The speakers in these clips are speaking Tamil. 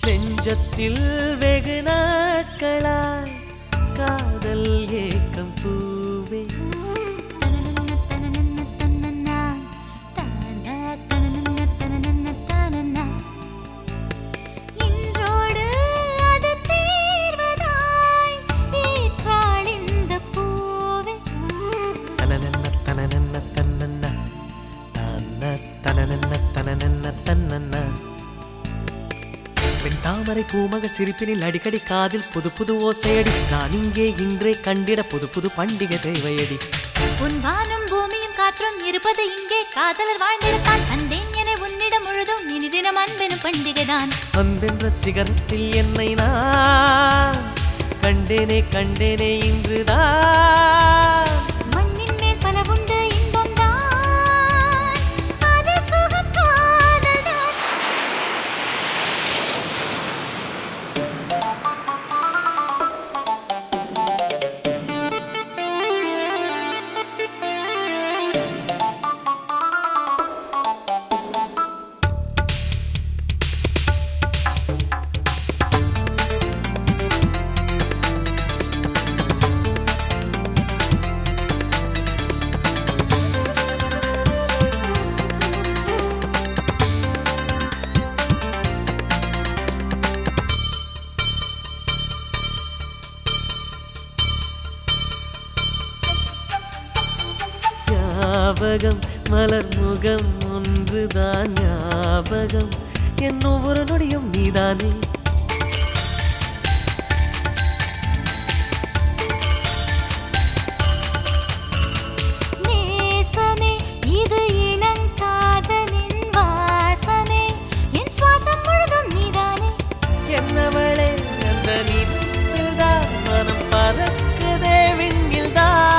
நெஞ்சத்தில் வெகு நாட்களாய் காதல் ஏக்கம் பூவே தாமரை பூமக சிரிப்பினில் அடிக்கடி காதில் புது புது ஓசையடி நான் இங்கே இன்றே கண்டிட புது புது பண்டிகை தேவையடி உன் வானும் பூமியும் காற்றும் இருப்பது இங்கே காதலர் வாழ்ந்திடத்தான் தந்தேன் என உன்னிடம் முழுதும் இனி தினம் அன்பெனும் பண்டிகைதான் அன்பென்ற சிகரத்தில் என்னை நான் கண்டேனே கண்டேனே இன்றுதான் மண்ணின் மேல் பல உண்டு இன்பம் தான் அதில் சுகம் காதல்தான் ஞாபகம் மலர் முகம் ஒன்றுதான் ஞாபகம் என் ஒவ்வொரு நொடியும் நீதானே நேசமே இது இளங்காதலின் வாசமே என் சுவாசம் முழுதும் நீதானே என்னவளே அந்த நீதான் மனம் பறக்குதே விண்ணில்தான்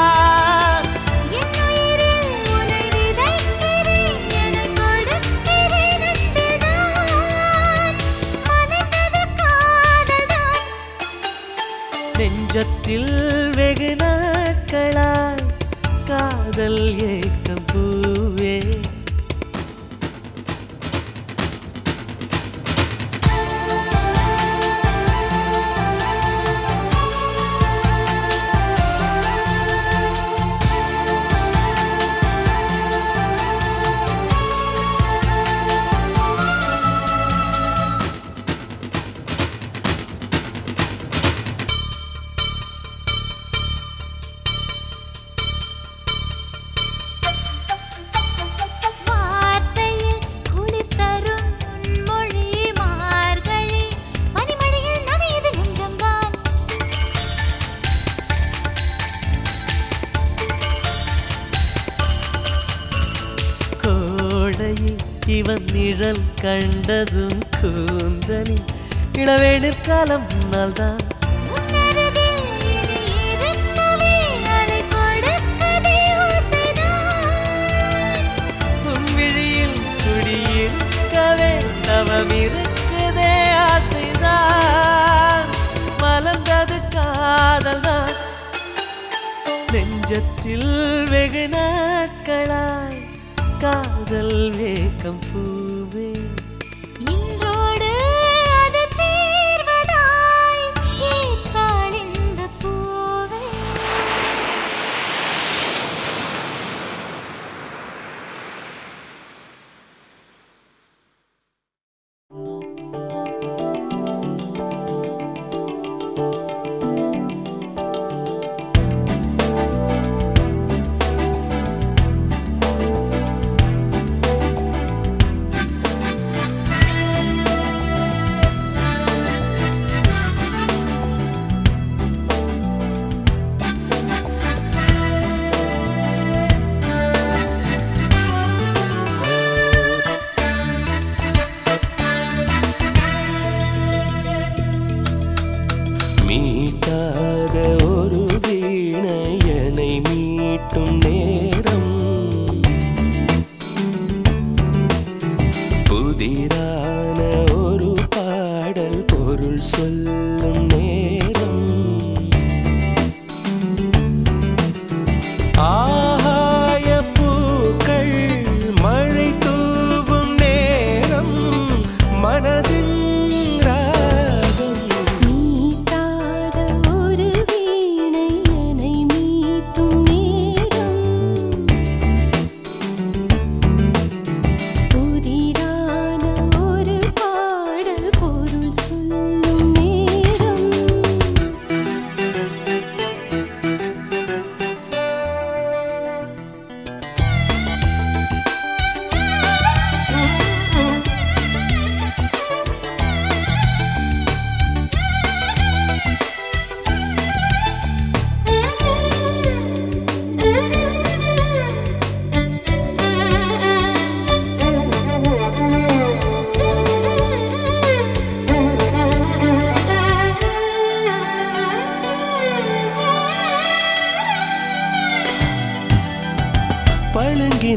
நெஞ்சத்தில் வெகு நாட்களாய் காதல் ஏக்கம் பூவே இவன் நிழல் கண்டதும் கூந்தலில் இளவேணிற் காலம் முன்னால்தான் உன் விழியில் குடியிருக்கவே தவமிருக்குதே ஆசைதான் மலர்ந்தது காதல்தான் நெஞ்சத்தில் வெகு நாட்களாய் காதல் வேகம் பூவே இன்றோடு அது தீர்வதாய் கேட்டாள் இந்த பூவே மீட்டாத ஒரு வீணையனை மீட்டும் நேரம் புதிரான ஒரு பாடல் பொருள் சொல்லும் நேரம் ஆகாய பூக்கள் மழை தூவும் நேரம் மனதின்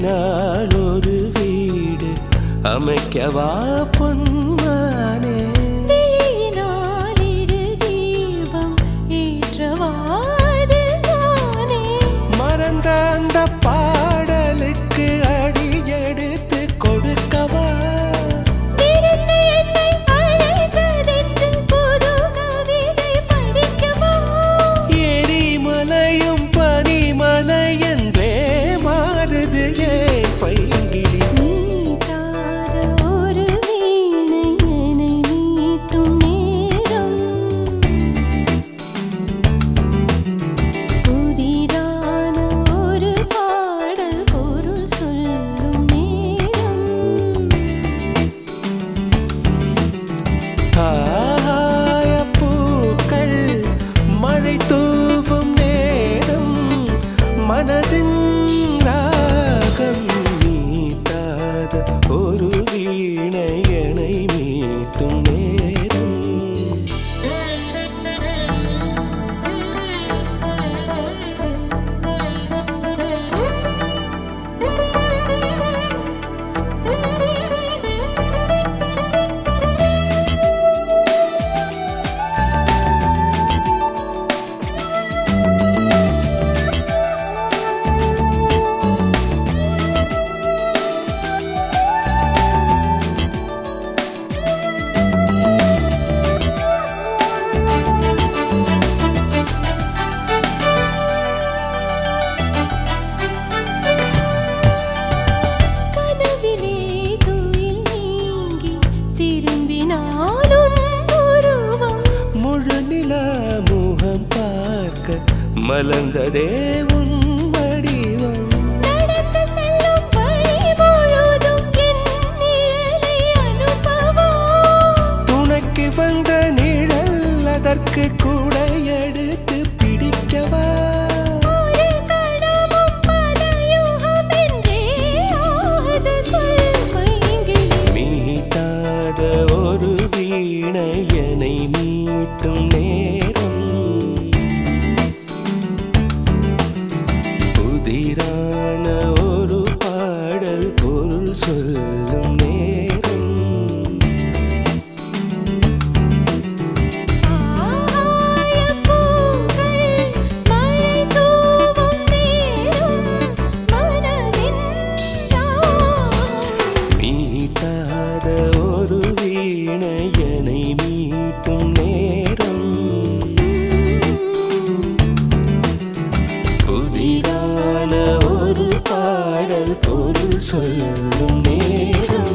பின்னால் ஒரு வீடு அமைக்கவா பொன்மானே மறந்த அந்த பாடலுக்கு அடி எடுத்து கொடுக்கவா எரிமலையும் பனிமலை என்றே மாறுது ஏன் பைங்கிளி மனதின் ராகம் மீட்டாத ஒரு வீணையனை மீட்டும் நேரம் முகம் பார்க்க மலர்ந்ததே உன் வடிவம் நடந்து செல்லும் வழி முழுதும் என் நிழலை அனுபவம் துணைக்கு வந்த நிழல் அதற்கு கூட எடுத்து பிடிக்கவா ஒரு கணமும் பல யுகம் என்றே ஆகுது சொல் பைங்கிளி மீட்டாத ஒரு வீணையனை மீட்டும் நேரம் புதிரான ஒரு பாடல் பொருள் சொல்லும் நேரம் மீட்டாத ஒரு வீணையனை மீட்டும் நேரம் புதிரான ஒரு பாடல் பொருள் சொல்லும் நேரம்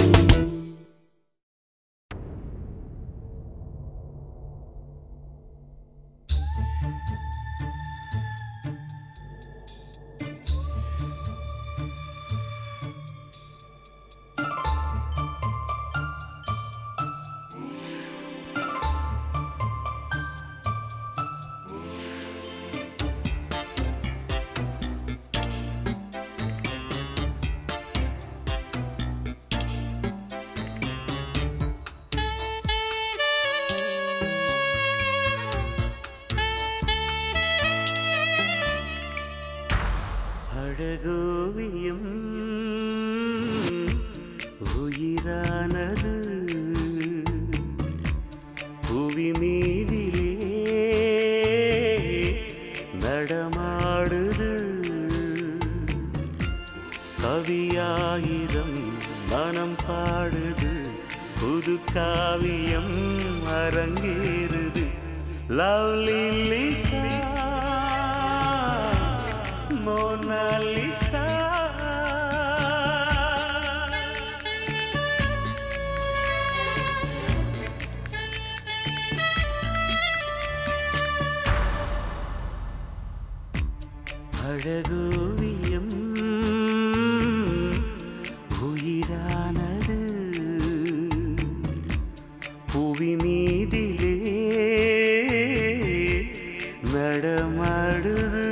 அழகோவியம் உயிரானது புவி மீதிலே நடமாடுது கவியாயிரம் மனம் பாடுது புது காவியம் அரங்கேறுது லவ்லி லிசா Mona Lisa அழகோவியம் உயிரானது புவி மீதிலே நடமாடுது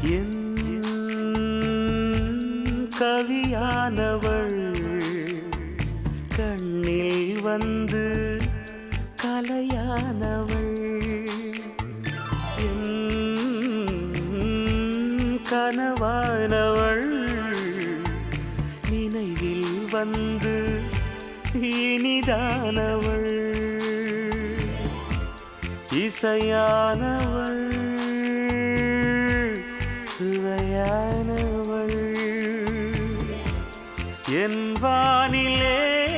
என் கவியானவள் கண்ணில் வந்து கலையானவள் கனவானவள் நினைவில் வந்து இனிதானவள் இசையானவள் சுவையானவள் என் வானிலே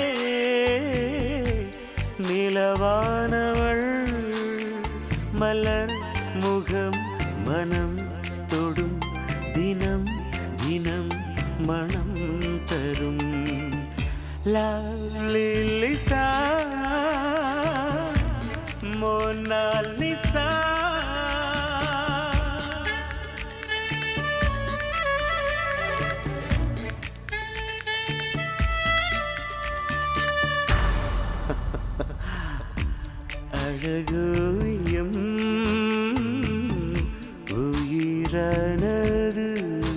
நிலவானவள் மலர் முகம் மனம் தொடும் தினம் தினம் மனம் தரும் லிசா மோனாலிசா அழகோயம் உயிரானது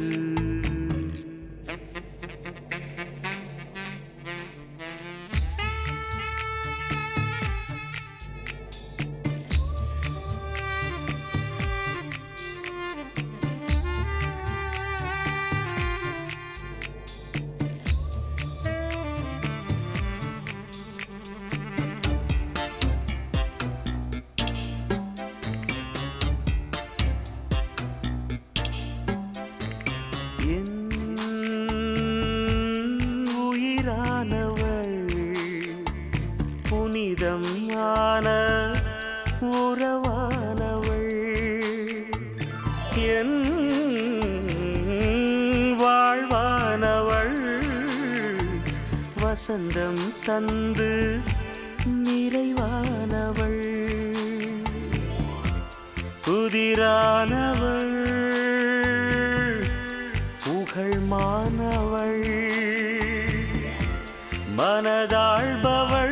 புனிதமான உறவானவள் என் வாழ்வானவள் வசந்தம் தந்து நிறைவானவள் புதிரானவள் புகழ்மானவள் மனதாழ்பவள்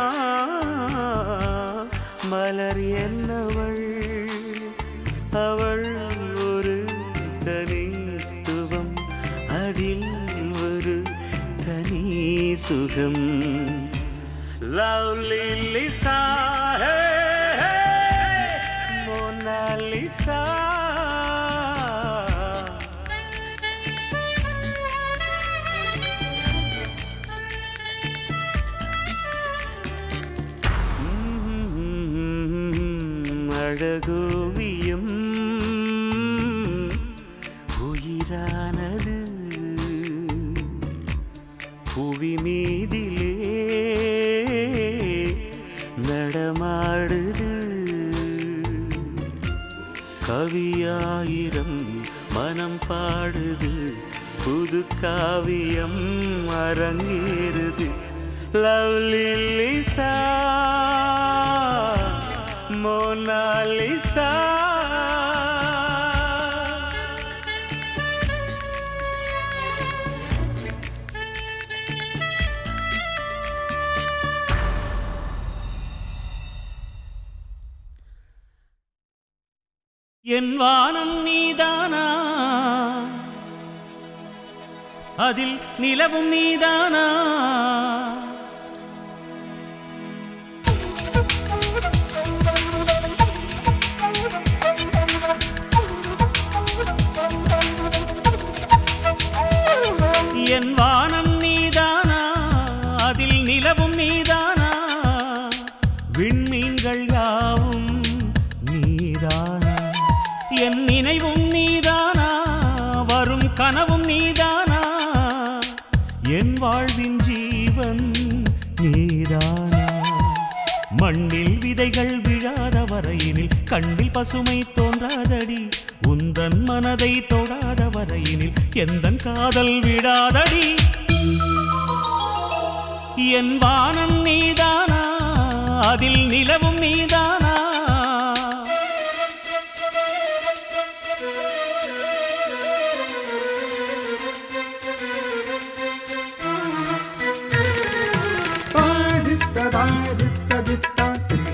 மலர் என்னவள் அவள் ஒரு தனித்துவம் அதில் ஒரு தனி சுகம் லவ்லி லிசா மோனாலிசா அழகோவியம் உயிரானது புவி மீதிலே நடமாடுது கவியாயிரம் மனம் பாடுது புது காவியம் அரங்கேறுது லவ்லி லிசா மோனாலிசா என் வானம் நீதானா அதில் நிலவும் நீதானா என் வானம் நீதானா அதில் நிலவும் நீதானா விண்மீன்கள் யாவும் நீதானா என் நினைவும் நீதானா வரும் கனவும் நீதானா என் வாழ்வின் ஜீவன் நீதானா மண்ணில் விதைகள் விழாத வரையினில் கண்ணில் பசுமை தோன்றாதடி உந்தன் மனதை தொடாத வரையினில் எந்தன் காதல் விடாதடி என் வானம் நீதானா அதில் நிலவும் நீதானா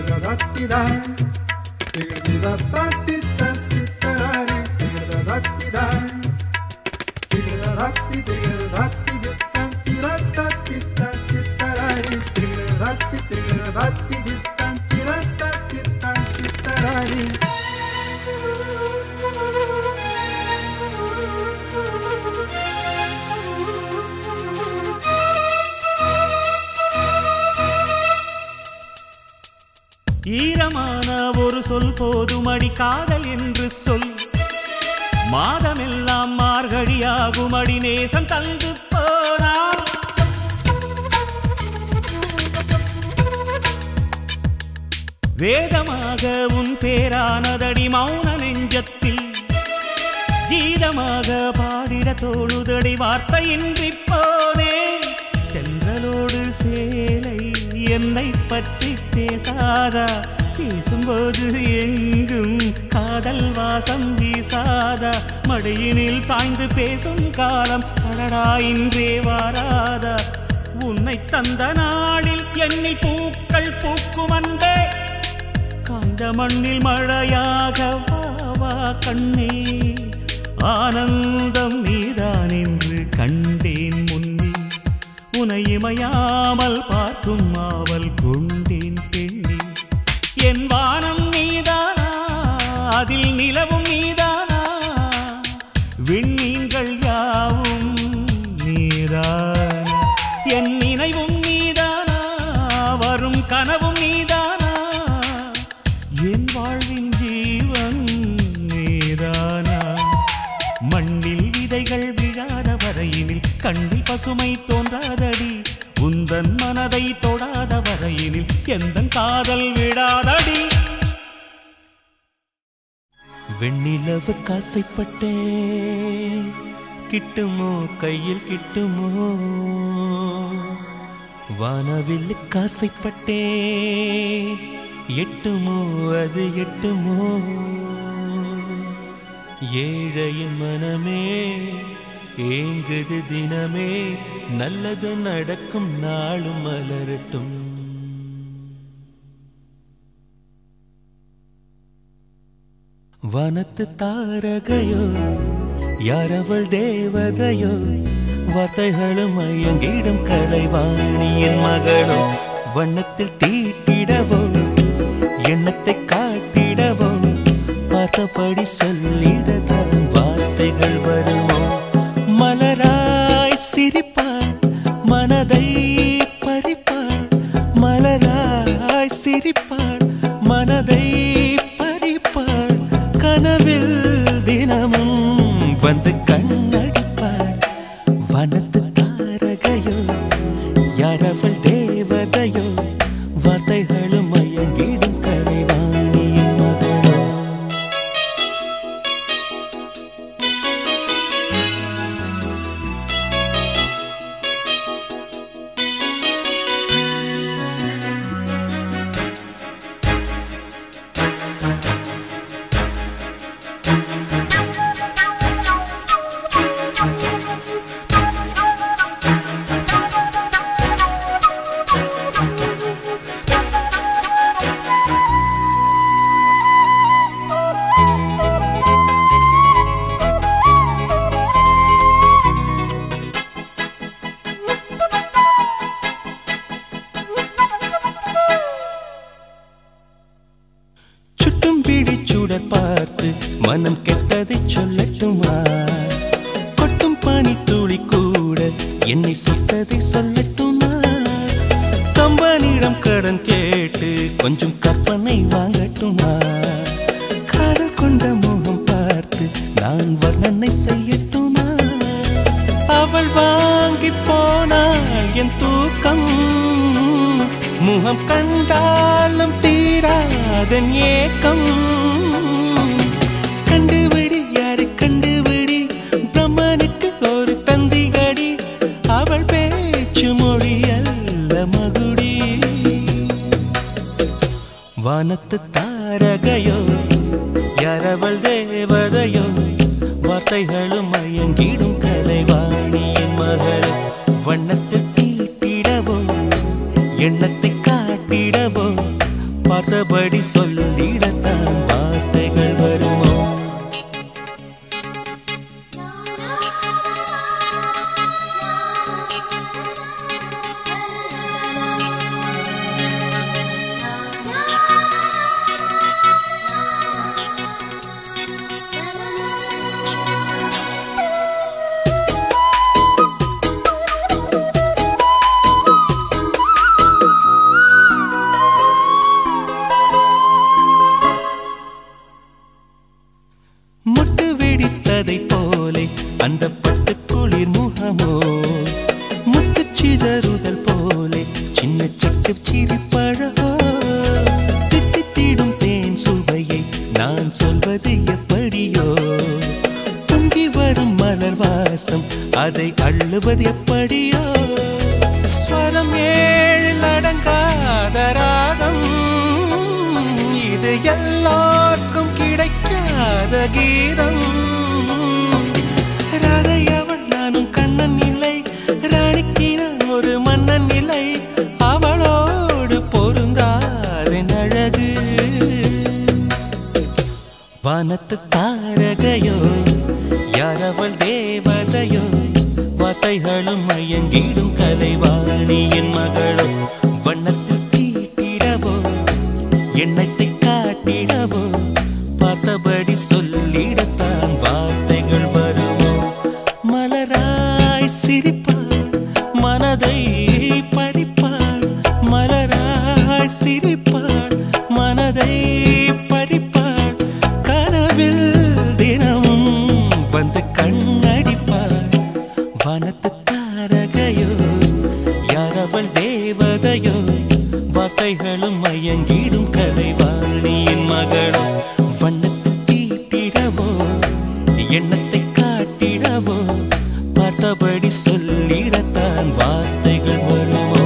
da ஒரு சொல் போதுமடி காதல் என்று சொல். மாதமெல்லாம் மார்கழியாகுமடி நேசம் தந்து போனான். வேதமாக உன் பேரானதடி மௌன நெஞ்சத்தில். கீதமாக பாடிட தோழுதடி வார்த்தையின்றி போனே. தென்றலோடு சேலை என்னை பற்றி பேசாதா? பேசும்போது எங்கும் காதல் வாசம் வீசாதா? மடியினில் சாய்ந்து பேசும் காலம் அடடா இன்றே வாராதா? உன்னை தந்த நாளில் என்னில் பூக்கள் பூக்கும் அன்பே. காய்ந்த மண்ணில் மழையாக வா கண்ணே. ஆனந்தம் நீதான் என்று கண்டேன் முன்னே. உனை இமையாமல் பார்க்கும் ஆவல் கொண்டேன் பெண்ணே. என் வானம் நீதானா, அதில் நிலவும் நீதானா? விண்மீன்கள் யாவும் நீதானா? என் நினைவும் நீதானா, வரும் கனவும் நீதானா? என் வாழ்வின் ஜீவன் நீதானா? மண்ணில் விதைகள் விழாத வரையினில் கண்ணில் பசுமை தோன்றாதடி. உந்தன் மனதை தொடாத வரையினில் எந்தன் காதல் விடாதடி. வெண்ணிலவு காசைப்பட்டேன், கிட்டுமோ கையில் கிட்டுமோ? வானவில் காசைப்பட்டேன், எட்டுமோ அது எட்டுமோ? ஏழையின் மனமே ஏங்குது தினமே, நல்லது நடக்கும் நாளும் மலரட்டும். வனத்து தாரகையோ யாரவள் தேவதையோ? வார்த்தைகளும் மயங்கிடும் கலைவாணியின் மகளோ? வண்ணத்தில் தீட்டிடவோ எண்ணத்தை காட்டிடவோ? பார்த்தபடி சொல்லிடதான் வார்த்தைகள் வருமோ? மலராய் சிரிப்பாள் மனதை பறிப்பாள். மலராய் சிரிப்பாள் மனதை பறிப்பாள். கனவில் தினமும் வந்து கண்ணடிப்பாள். வனத்து தாரகையோ யாரவள் தேவதையோ? வார்த்தைகளும் மயங்கிடும் கலைவாணியின் மகளோ? பார்த்து மனம் கெட்டதை சொல்லட்டுமா? கொட்டும் பனி துளி கூட என்னை சுட்டதை சொல்லட்டுமா? கம்பனிடம் கடன் கேட்டு கொஞ்சம் கற்பனை வாங்கட்டுமா? காதல் கொண்ட முகம் பார்த்து நான் வர்ணனை செய்யட்டுமா? அவள் வாங்கி போனாள் என் தூக்கம். முகம் கண்டாலும் தீராதன் ஏக்கம். கண்டுபிடி யாரை கண்டுபிடி, பிரம்மனுக்கு ஒரு தந்திகடி. அவள் பேச்சு மொழி அல்ல மகுடி. வானத்து தாரகையோ யாரவள் தேவதையோ? வார்த்தைகளும் மயங்கிடும் கலைவாணியின் மகள். வண்ணத்தில் தீட்டிடவோ எண்ணத்தை காட்டிடவோ? பார்த்தபடி சொல்லிடத்தான் வார்த்தைகள் வருமோ? பாடுவது எப்படியோ ஸ்வரம் ஏழில் அடங்காத ராகம் இது எல்லாருக்கும் கிடைக்காத கீதம் ராதையவள் நானும் கண்ணன் இல்லை ராணிக்கு நான் ஒரு மன்னன் இல்லை அவளோடு பொருந்தாதென் அழகு வானத்து தாரகையோ யாரவள் தேவதையோ வார்த்தைகளும் மயங்கிடும் கலைவாணி என் மகளோ வண்ணத்தில் தீட்டிடவோ எண்ணத்தை காட்டிடவோ பார்த்தபடி சொல்லிடத்தான் வார்த்தைகள் வருமோ மலராய் சிரிப்பாள் மனதை பறிப்பாள் மலராய் சிரிப்பாள் மனதை பறிப்பாள் கனவில் தினமும் வந்து கண்ணடிப்பாள் வானத்து தாரகையோ யாரவள் தேவதையோ வார்த்தைகளும் மயங்கிடும் கலைவாணியின் மகளோ வண்ணத்தில் தீட்டிடவோ எண்ணத்தை காட்டிடவோ பார்த்தபடி சொல்லிடத்தான் வார்த்தைகள் வருமோ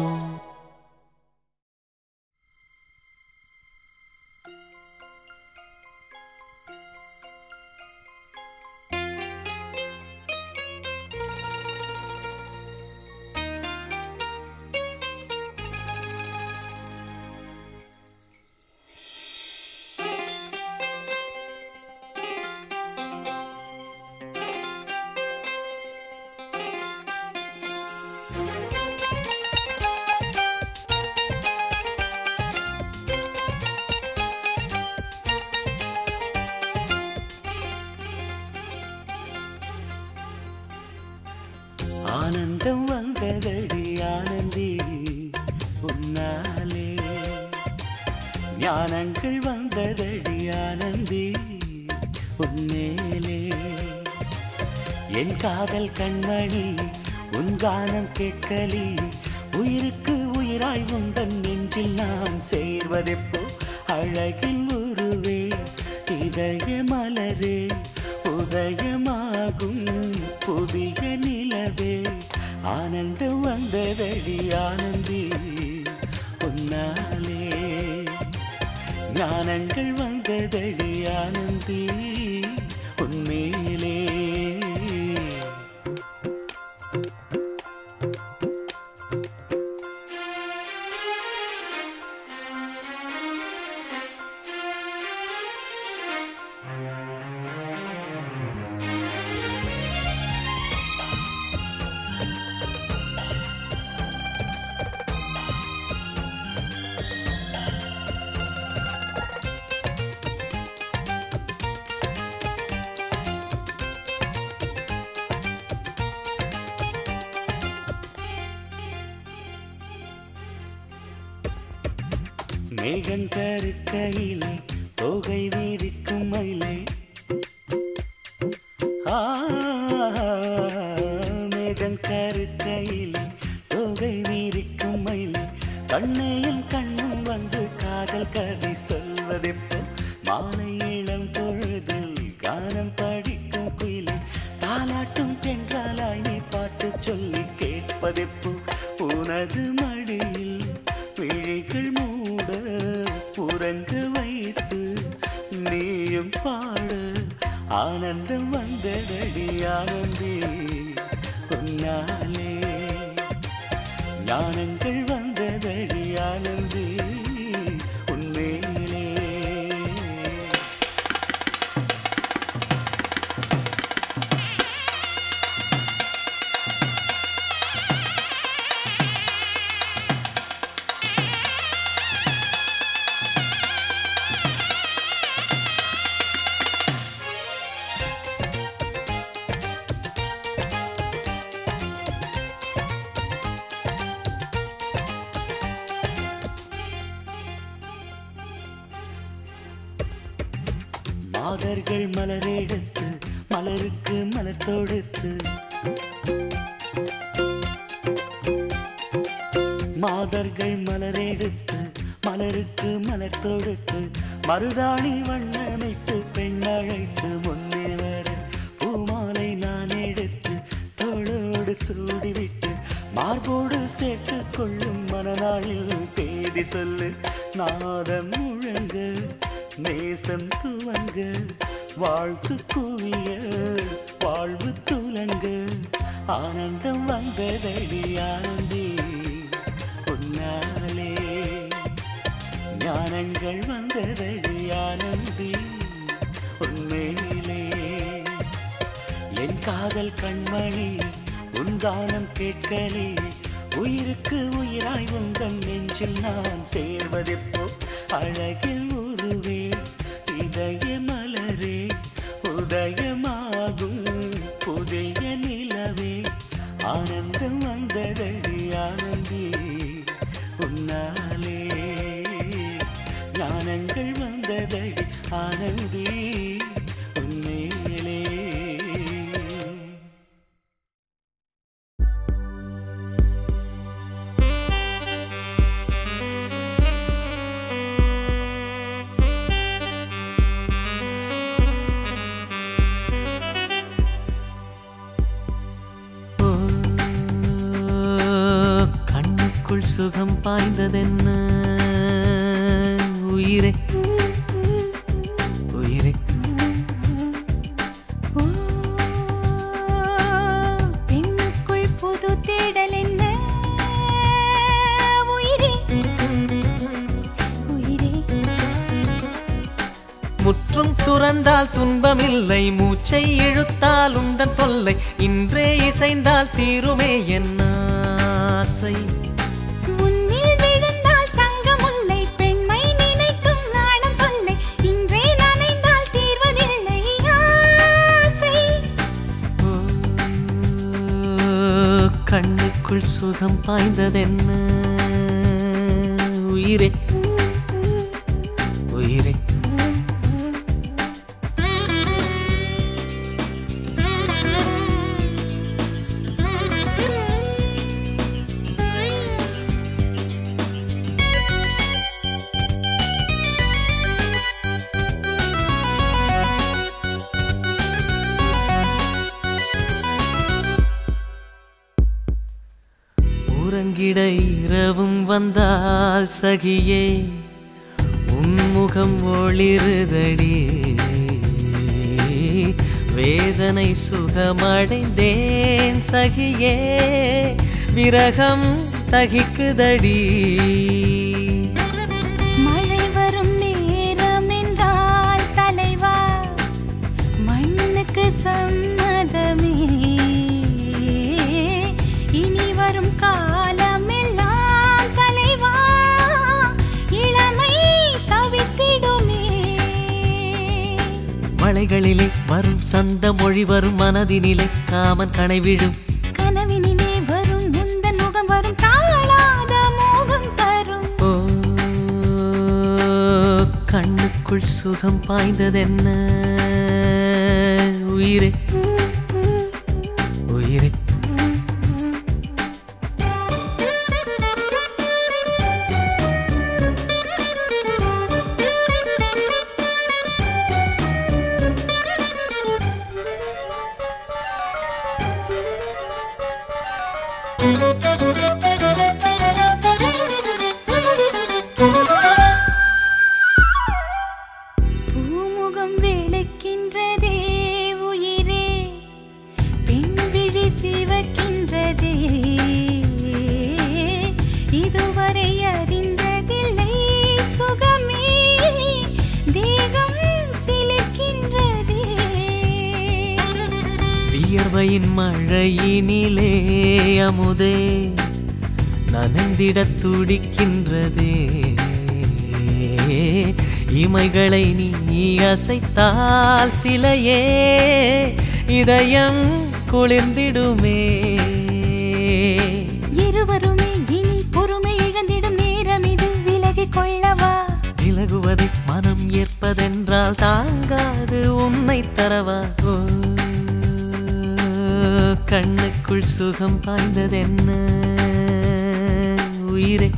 ஆனந்தம் வந்ததடி ஆனந்தி உன்னாலே ஞானங்கள் வந்ததடி ஆனந்தி உன்மேலே என் காதல் கண்மணி உன் கானம் கேட்கலி உயிருக்கு உயிராய் உந்தன் நெஞ்சில் நான் சேர்வதெப்போ அழகின் உருவே இதய மலரே உதயமாகும் புதிய நிலவே ஆனந்தம் வந்ததடி ஆனந்தி உன்னாலே ஞானங்கள் வந்ததடி ஆனந்தி உன்மேலே மேகம் கருக்கையிலே தொகை வீரிக்கும் மயிலே மேகம் கருக்கையிலே தொகை வீரிக்கும் மயிலே கண்ணையும் கண்ணும் வந்து காதல் கதை சொல்வதெப்போ மாலை இளம் பொழுதில் கானம் படிக்கும் குயிலே தாலாட்டும் தென்றாலாய் நீ பாட்டு சொல்லி கேட்பதெப்போ உனது மடியில் விழிகள் மூட உறங்க வைத்து நீயும் பாட ஆனந்தம் வந்ததடி ஆனந்தி உன்னாலே ஞானங்கள் வந்ததடி ஆனந்தி உன்மேலே மாதர்கள் மலரெடுத்து மலருக்கு மலர் தொடுத்து மாதர்கள் மலரெடுத்து மலருக்கு மலர் தொடுத்து மருதாணி வண்ணமைத்து பெண் அழைத்து முன்னே வர பூமாலை நான் எடுத்து தோளோடு முத்தோடு சூடிவிட்டு மார்போடு சேர்த்து கொள்ளும் மனநாளில் தேதி சொல்லு. நாதம் முழங்க நேசம் துவங்க வாழ்த்து குவிய வாழ்வு துலங்க ஆனந்தம் வந்ததடி ஆனந்தி உன்னாலே ஞானங்கள் வந்ததடி ஆனந்தி உன்மேலே. என் காதல் கண்மணி உன் கானம் கேட்கலே உயிருக்கு உயிராய் உந்தன் நெஞ்சில் நான் சேர்வதெப்போ. அழகில் உருவே இதய மலரே உதயமாகும் புதிய நிலவே ஆனந்தம் வந்ததடி ஆனந்தி உன்னாலே ஞானங்கள் வந்ததடி ஆனந்தி உன்மேலே. சுகம் பாய்ந்ததென்ன உயிரே உயிரே. பெண்ணுக்குள் புது தேடல் என்ன உயிரே உயிரே. முற்றும் துறந்தால் துன்பமில்லை மூச்சை இழுத்தால் உந்தன் தொல்லை இன்றே இசைந்தால் தீருமே என்ன ஆசை. கண்ணுக்குள் சுகம் பாய்ந்ததென்ன உயிரே உயிரே. உறங்கிட இரவும் வந்தால் சகியே உன்முகம் ஒளிருதடி வேதனை சுகமடைந்தேன் சகியே விரகம் தகிக்குதடி. மழை வரும் நேரம் என்றால் தலைவா மண்ணுக்கு சம்மதமே. இனி வரும் காலமெல்லாம் தலைவா இளமை தவித்திடுமே. மலைகளிலே வரும் சந்த மொழி வரும் மனதினிலே காமன் கனைவிடும் கனவினிலே வரும் முந்தன் முகம் வரும் தாழாத மோகம் தரும். ஓ கண்ணுக்குள் சுகம் பாய்ந்ததென்ன உயிரே உயிரே. பூமுகம் வெளுக்கின்றதே உயிரே பெண் விழி சிவக்கின்றதே. இதுவரை அறிந்ததில்லை சுகமே தேகம் சிலிர்க்கின்றதே. வியர்வையின் மழையினிலே அமுதே நனைந்திடத் துடிக்கின்றதே இமைகளை நீ அசைத்தால் சிலையே இதயம் குளிர்ந்திடுமே. இருவருமே இனி பொறுமை இழந்திடும் நேரம் இது விலகிக் கொள்ளவா. விலகுவதை மனம் ஏற்பதென்றால் தாங்காது உன்னை தரவா. கண்ணுக்குள் சுகம் பாய்ந்ததென்ன உயிரே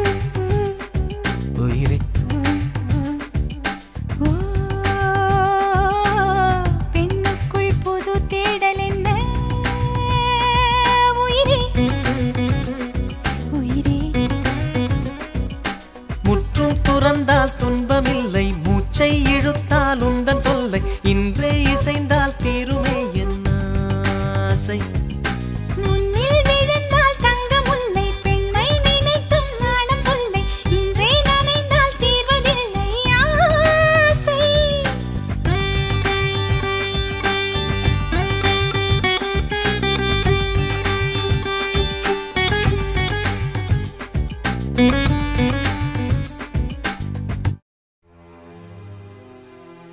உயிரே. பெண்ணுக்குள் புது தேடல் என்ன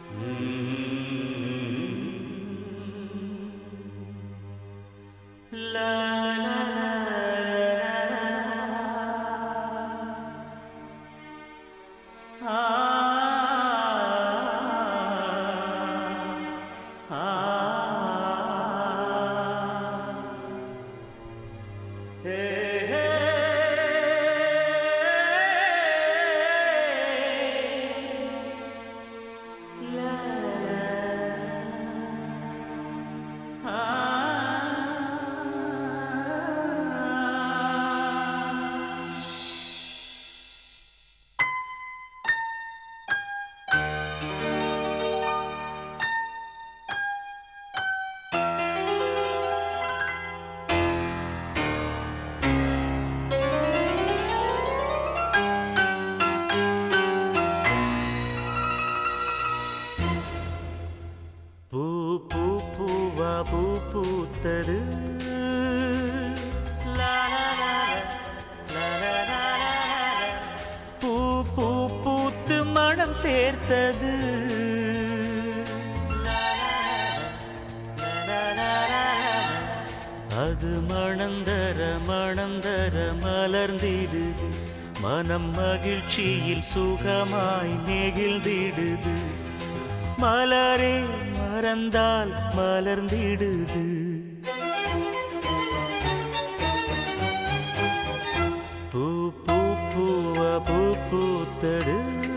பூத்தது பூ பூ பூத்து மனம் சேர்த்தது அது மணந்தர மணந்தர மலர்ந்திடுது மனம் மகிழ்ச்சியில் சுகமாய் நெகிழ்ந்திடுது மலரே மறந்தால் மலர்ந்திடுது பூ பூ பூவ பூ பூத்தது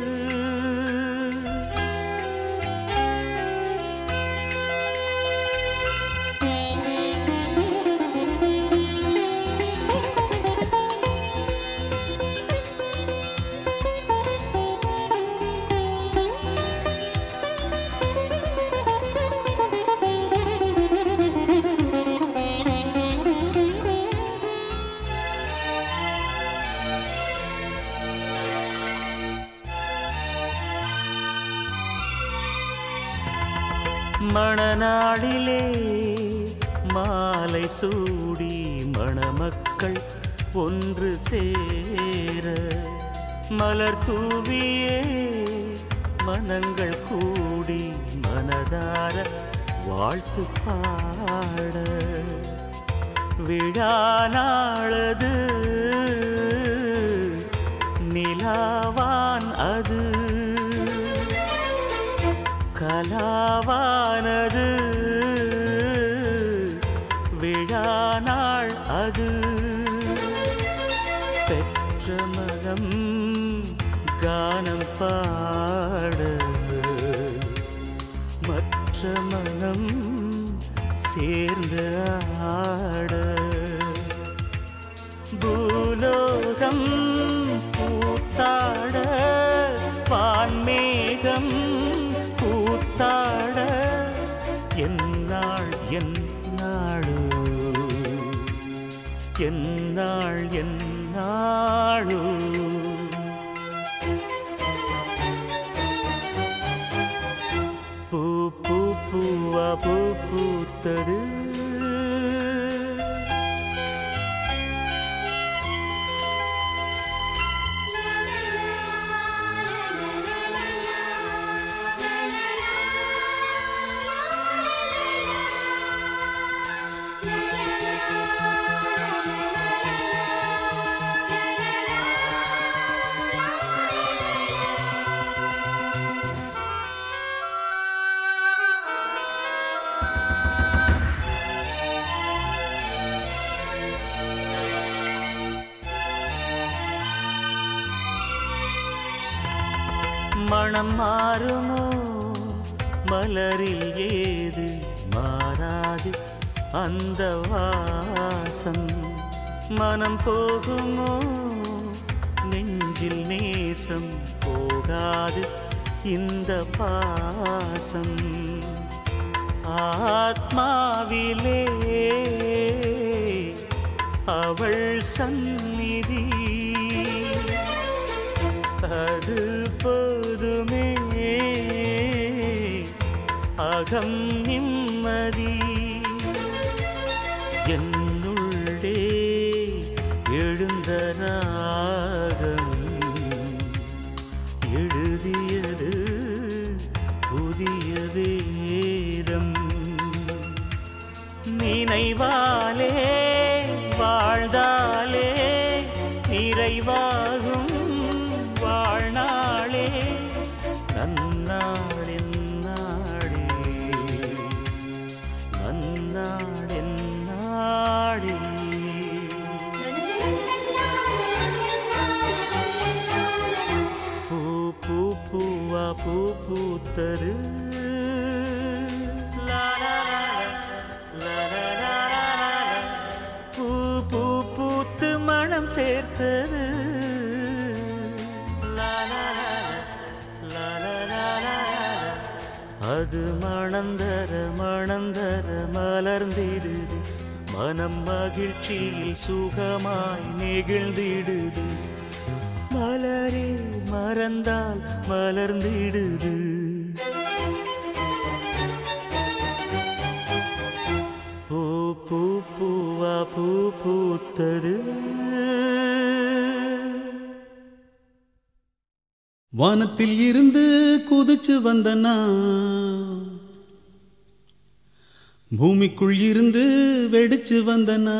மணநாளிலே மாலை சூடி மணமக்கள் ஒன்று சேர மலர் தூவியே மனங்கள் கூடி மனதார வாழ்த்து பாட விழா நாளது நிலாவான் அது கலாவானது விழா நாள் அது பெற்ற மனம் கானம் பாட மற்ற மனம் சேர்ந்து ஆட பூலோகம் பூத்தாட வான்மேகம் கூத்தாட என்னாள் என்னாளோ என்னாள் என்னாளோ பூ பூ பூவா பூ பூத்தது மனம் மாறுமோ மலரில் ஏது மாறாது அந்த வாசம் மனம் போகுமோ நெஞ்சில் நேசம் போகாது இந்த பாசம் ஆத்மாவிலே அவள் சந்நிதி அது போதுமே அகம் நிம்மதி என்னுள்ளே எழுந்த ராகம் எழுதியது புதிய நினைவாலே வாழ்ந்தாலே நிறைவாகும் வாழ்நாளே நன்னாளின் நாளே நன்னாளின் நாளே பூ பூ பூவா பூ பூத்தது பூ பூ பூத்து மனம் சேர்த்தது அது மணந்தர மணந்தர மலர்ந்திடுது மனம் மகிழ்ச்சியில் சுகமாய் நெகிழ்ந்திடுது மலரே மறந்தால் மலர்ந்திடுது பூ பூ பூவா பூ பூத்தது வானத்தில் இருந்து குதிச்சு வந்தனா பூமிக்குள் இருந்து வெடிச்சு வந்தனா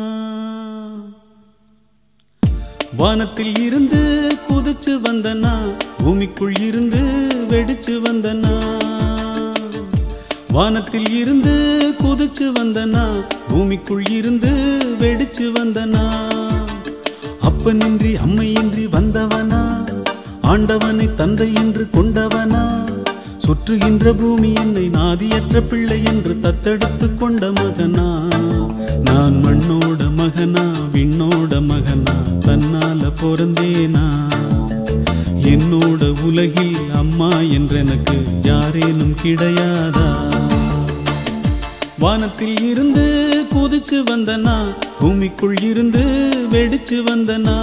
வானத்தில் இருந்து குதிச்சு வந்தனா பூமிக்குள் இருந்து வெடிச்சு வந்தனா வானத்தில் இருந்து குதிச்சு வந்தனா பூமிக்குள் இருந்து வெடிச்சு வந்தனா அப்பனின்றி அம்மையின்றி வந்தவனா ஆண்டவனை தந்தை என்று கொண்டவனா சுற்றுகின்ற பூமி என்னை நாதியற்ற பிள்ளை என்று தத்தெடுத்து கொண்ட மகனா நான் மண்ணோட மகனா விண்ணோட மகனா தன்னால பிறந்தேனா என்னோட உலகில் அம்மா என்றெனக்கு யாரேனும் கிடையாதா வானத்தில் இருந்து குதிச்சு வந்தனா பூமிக்குள் இருந்து வெடிச்சு வந்தனா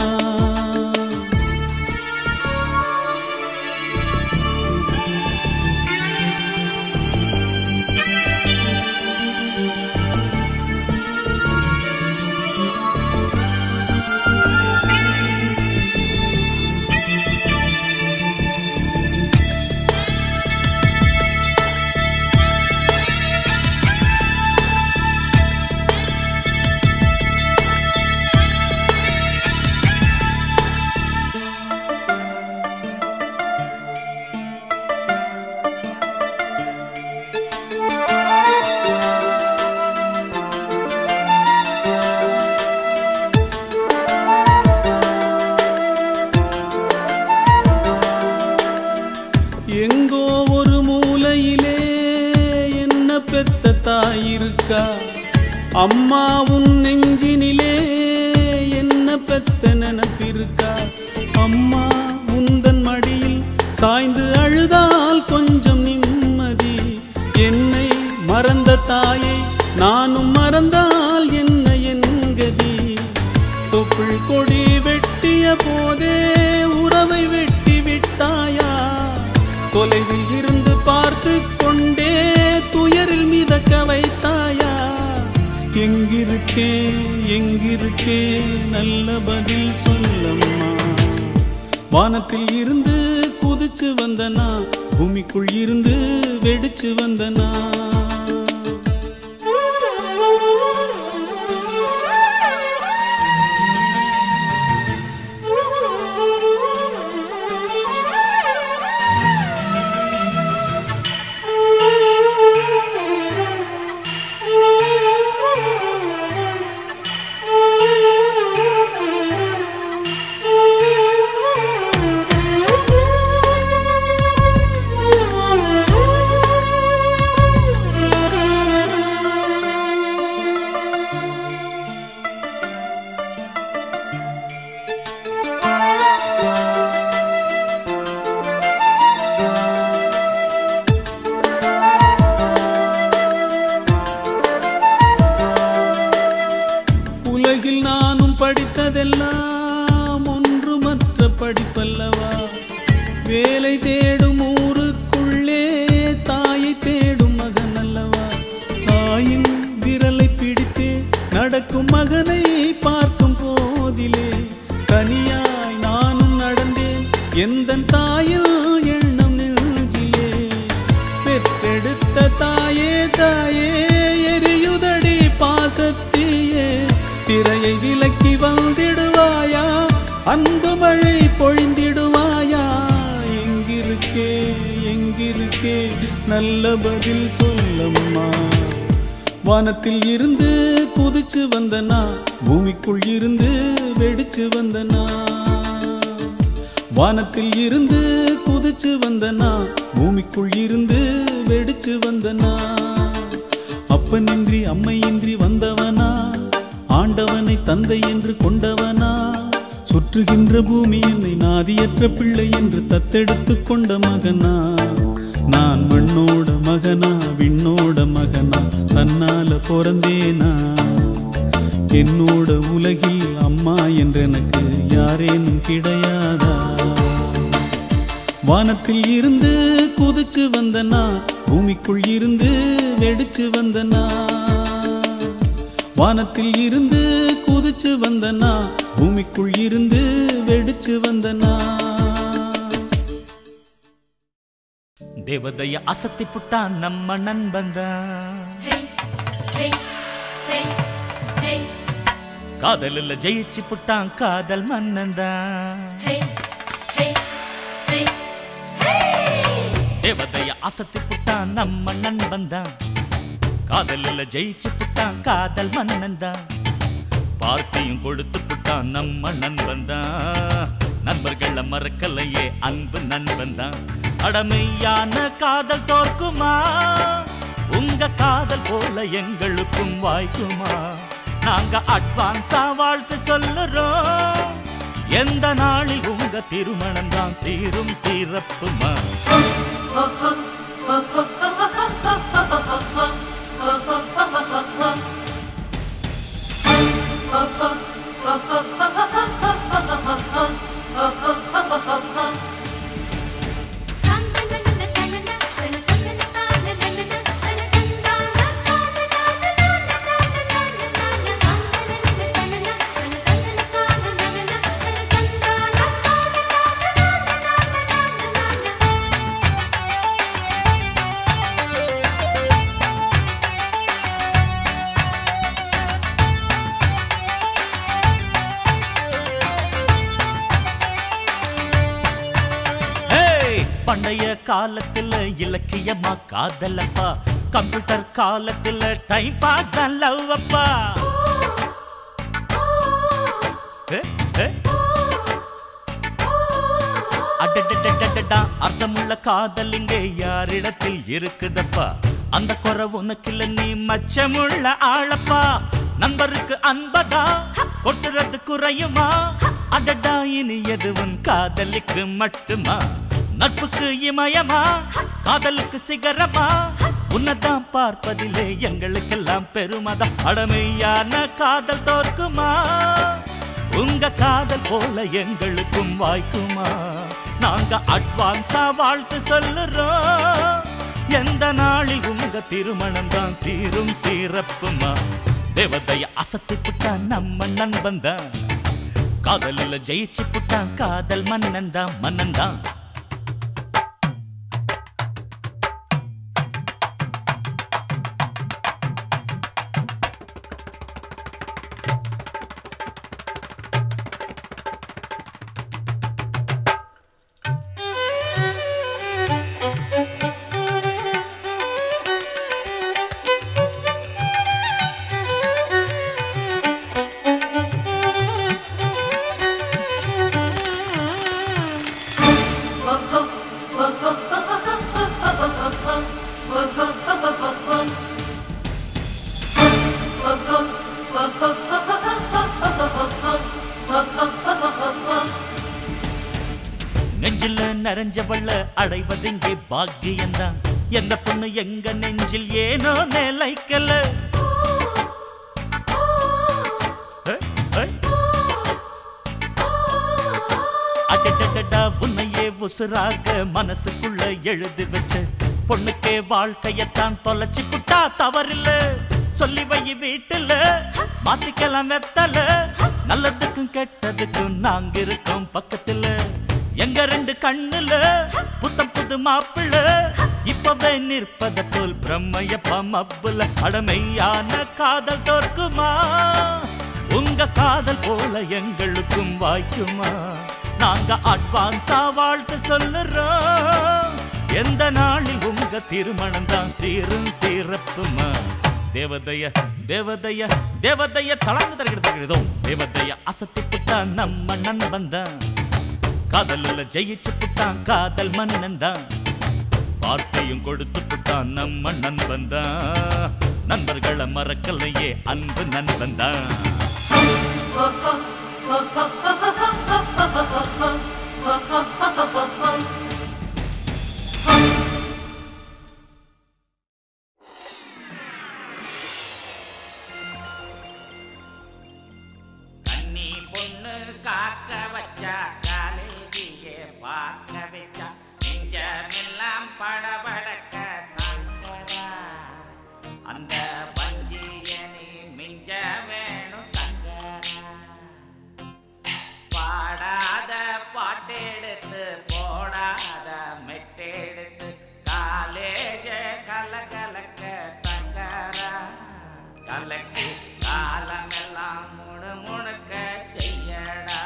எங்கோ ஒரு மூலையிலே என்ன பெத்த தாயிருக்கா அம்மா உன் நெஞ்சினிலே என்ன பெத்த நினைப்பிருக்கா அம்மா உந்தன் மடியில் சாய்ந்து அழுதால் கொஞ்சம் நிம்மதி என்னை மறந்த தாயை நானும் மறந்தால் என்ன என்கதி தொப்புள் கொடி வெட்டிய போதே உறவை வெட்டி விட்டாயா தொலைவில் இருந்து பார்த்து கொண்டே துயரில் மிதக்க வைத்தாயா எங்கிருக்கே எங்கிருக்கே நல்ல பதில் சொல்லம்மா வானத்தில் இருந்து குதிச்சு வந்தனா பூமிக்குள் இருந்து வெடிச்சு வந்தனா அன்பு மழை பொழிந்திடுவாயா எங்கிருக்கே எங்கிருக்கே நல்ல பதில் சொல்லம்மா வானத்தில் இருந்து குதிச்சு வந்தனா பூமிக்குள் இருந்து வெடிச்சு வந்தனா வானத்தில் இருந்து குதிச்சு வந்தனா பூமிக்குள் இருந்து வெடிச்சு வந்தனா அப்பனின்றி அம்மையின்றி வந்தவனா ஆண்டவனை தந்தை என்று கொண்டவனா சுற்றுகின்ற பூமி என்னை நாதியற்ற பிள்ளை என்று தத்தெடுத்து கொண்ட மகனா நான் மண்ணோட மகனா விண்ணோட மகனா தன்னால பிறந்தேனா என்னோட உலகில் அம்மா என்றெனக்கு யாரேனும் கிடையாதா வானத்தில் இருந்து குதிச்சு வந்தனா பூமிக்குள் இருந்து வெடிச்சு வந்தனா வானத்தில் இருந்து குதிச்சு வந்தனா பூமிக்குள் இருந்து வெடிச்சு வந்தனா தேவதைய அசத்தி புட்டா நம்ம நண்பந்தா காதலில் ஜெயிச்சு புட்டான் காதல் மன்னந்தா தேவதைய அசத்தி புட்டான் நம்ம நண்பந்தா காதலில் ஜெயிச்சு புட்டான் காதல் மன்னந்தா பார்த்தியும் கொடுத்து புட்டான் நம்ம நண்பந்தா நண்பர்கள மறக்கலையே அன்பு நண்பந்தா அடமையான காதல் தோற்குமா உங்க காதல் போல எங்களுக்கும் வாய்க்குமா நாங்க அட்வான்ஸா வாழ்த்து சொல்லுறோம் எந்த நாளில் உங்க திருமணம் தான் சீரும் சீரப்புமா பண்டைய காலத்துல இலக்கியமா காதலப்பா கம்ப்யூட்டர் காலத்துல டைம் பாஸ் தான் லவ் அப்பா அர்த்தமுள்ள காதல் இங்கே யாரிடத்தில் இருக்குதப்பா அந்த குறை உனக்கில்ல நீ மச்சமுள்ள ஆளப்பா நண்பருக்கு அன்பதா கொட்டுறது குறையுமா அடடா இனி எதுவும் காதலிக்கு மட்டுமா நட்புக்கு இமயமா காதலுக்கு சிகரமா உன்னதான் பார்ப்பதிலே எங்களுக்கெல்லாம் பெருமதம் அடமையான காதல் தோற்குமா உங்க காதல் போல எங்களுக்கும் வாய்க்குமா நாங்க அட்வான்ஸா வாழ்த்து சொல்லுறோம் எந்த நாளில் உங்க திருமணம் தான் சீரும் சீரப்புமா தேவதைய அசத்தி புட்டான் நம்ம நண்பன்தான் காதலில் ஜெயிச்சு புட்டான் காதல் மன்னன்தான் மன்னன்தான் நெஞ்சில நிறைஞ்சவள்ள அடைவதுங்கே பாக்கியந்தான் எந்த பொண்ணு எங்க நெஞ்சில் ஏனோ நிலைக்கல அடடடடா உன்னையே உசுராக மனசுக்குள்ள எழுதி வச்ச பொண்ணுக்கே வாழ்க்கையத்தான் தொலைச்சி புட்டா தவறில்ல சொல்லி வை வீட்டுல மாத்திக்கலாம் வெத்தல நல்லதுக்கும் கெட்டதுக்கும் நாங்க இருக்கோம் பக்கத்துல எங்க ரெண்டு கண்ணுல புத்தம் புது மாப்பிள்ள இப்பவே நிற்பத போல் பிரம்மையப்பா மப்புல அடமையான காதல் தோற்குமா உங்க காதல் போல எங்களுக்கும் வாய்க்குமா? நாங்க அட்வான்ஸா வாழ்த்து சொல்லுறோம். எந்த நாளில் உங்க திருமணம் தான் சீரும் சிறப்புமா? தேவதைய தேவதைய தேவதைய தளர்ந்து தருகிறதோ தேவதைய அசத்தி புட்டான் நம்ம நண்பன் தான். காதலில் ஜெயிச்சு புட்டான் காதல் மன்னன் தான். வார்த்தையும் கொடுத்து புட்டான் நம்ம நண்பன் தான். நண்பர்களை மறக்கலையே அன்பு நண்பன் தான். கன்னி பொண்ணு காக்க வச்சா காலேஜியே பார்க்க வச்சா நெஞ்சமெல்லாம் படபடக்க சங்கரா. அந்த பஞ்சியனி மிஞ்ச வேணும் சங்கரா. பாடாத பாட்டெடுத்து போடாத மெட்டெடுத்து காலேஜ கலகலக்க சங்கரா. கலக்கு காலமெல்லாம் முணுமுணுக்க செய்யடா.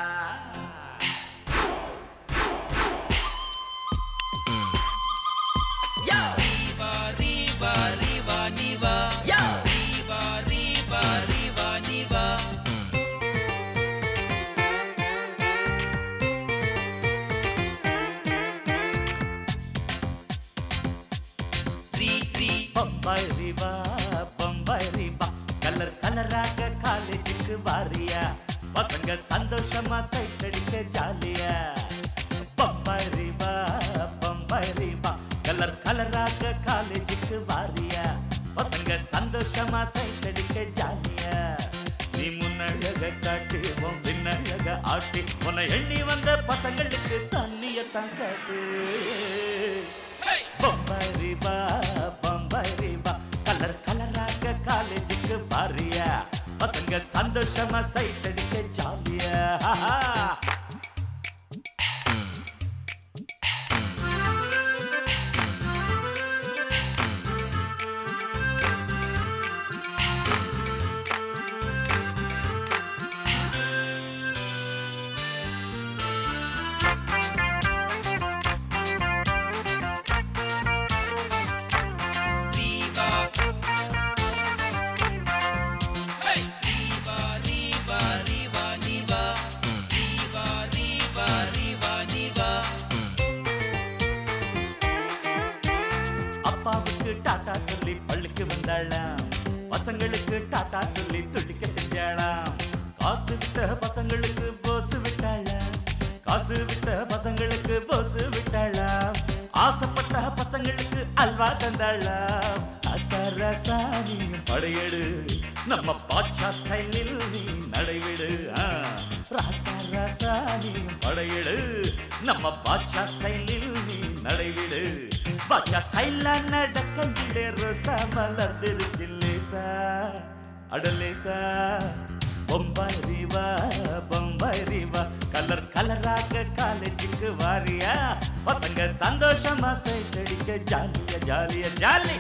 பம்பரிவா பம்பரிவா கலர் கலராக காலேஜுக்கு வாரியா? பசங்க சந்தோஷமா சைட் அடிக்க ஜாலியா? பம்பரிவா பம்பரிவா கலர் கலராக காலேஜுக்கு வாரியா? பசங்க சந்தோஷமா சைட் அடிக்க ஜாலியா? நீ முன்னழக காட்டி உன் பின்னழக ஆட்டி உன்னை எண்ணி வந்த பசங்களுக்கு தண்ணியத்தான் காட்டு. பம்பரிவா பம்பரிவா கலர் கலராக காலேஜுக்கு வாரியா? பசங்க சந்தோஷமா சைட் அடிக்க ஜாலியா? அப்பாவுக்கு டாட்டா சொல்லி பள்ளிக்கு வந்தாளாம். பசங்களுக்கு டாட்டா சொல்லி துடிக்க செஞ்சாளாம். காசு விட்ட பசங்களுக்கு போசு விட்டாளாம். காசு விட்ட பசங்களுக்கு போசு விட்டாளாம். ஆசைப்பட்ட பசங்களுக்கு அல்வா தந்தாளாம். அசரசானியும் படையெடு நம்ம பாட்சா ஸ்டைலில் நீ நடைவிடு. ராசானியும் படையெடு நம்ம பாட்சா ஸ்டைலில் நீ நடைவிடு. பாட்சா ஸ்டைல்ல நடக்கிலே ரோசா மலர்ந்துருச்சு லேசா அடலேசா. பொம்பரிவா பொம்பரிவா கலர் கலராக காலேஜுக்கு வாரியா? பசங்க சந்தோஷமா சைட் அடிக்க ஜாலியா ஜாலியா ஜாலி.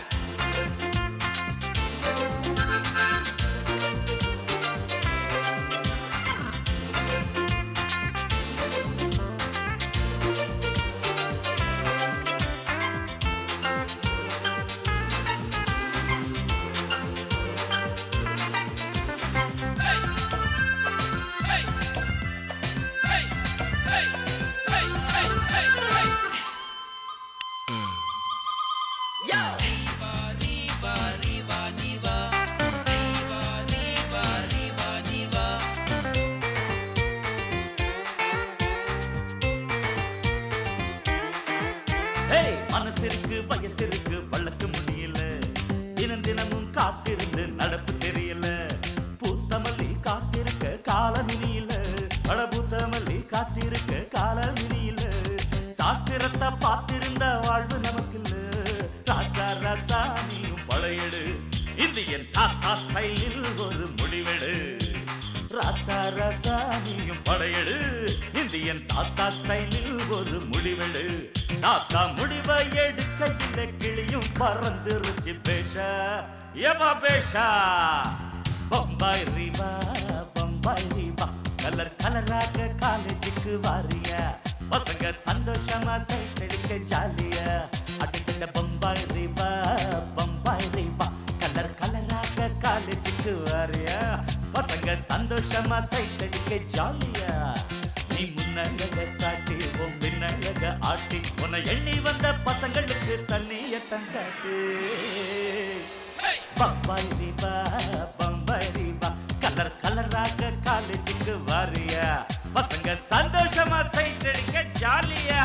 மனசிற்கு வயசிற்கு வழக்கு முடியல. தினம் தினமும் காத்திருந்து நடப்பு தெரியல. பூத்தமல்லி காத்திருக்க காலமினியில. பூத்தமல்லி காத்திருக்க காலமினியில. சாஸ்திரத்தை பார்த்திருந்த வாழ்வு நமக்கு இல்ல. ராசா ராசா நீயும் பழையடு. இந்தியன் தாத்தா ஸ்டைலில் ஒரு முடிவெடு. ராசா ராசா நீயும் படையெடு. இந்தியன் தாத்தா ஸ்டைலில் ஒரு முடிவெடு. தாத்தா முடிவை எடுக்கையில் கிளியும் பறந்துருச்சு பேஷா. எவா பேஷா பம்பாய் ரீவா கலர் கலராக காலேஜுக்கு வாரியா பசங்க சந்தோஷமா சைட்டடிக்க ஜாலியா அடிக்கல பம்பாய் ரீவா கலர் கலராக காலேஜுக்கு வாரியா பசங்க சந்தோஷமா சைட்டடிக்க ஜாலியா நீ முன்னழக காட்டி உன் பின்னழக ஆட்டி உன்னை எண்ணி வந்த பசங்களுக்கு தண்ணிய தங்காட்டு பம்பாய் ரீவா கலர் கலராக காலேஜுக்கு வாரியா பசங்க சந்தோஷமா சைட் அடிக்க ஜாலியா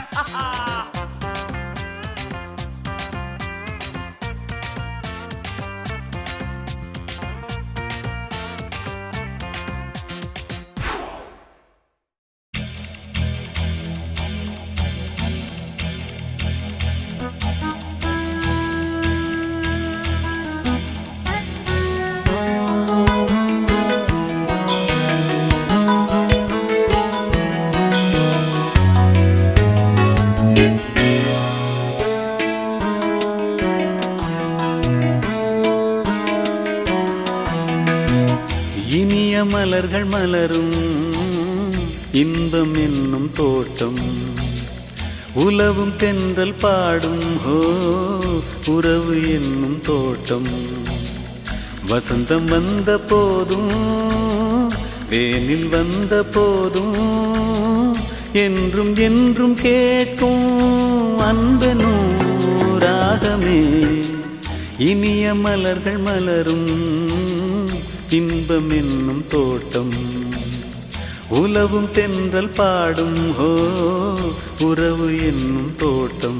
மலர்கள் மலரும் இன்பம் என்னும் தோட்டம் உலவும் தென்றல் பாடும் ஹோ உறவு என்னும் தோட்டம் வசந்தம் வந்த போதும் வேனில் வந்த போதும் என்றும் என்றும் கேட்கும் அன்பெனும் ராகமே இனிய மலர்கள் மலரும் இன்பம் என்னும் தோட்டம் உலவும் தென்றல் பாடும் ஹோ உறவு என்னும் தோட்டம்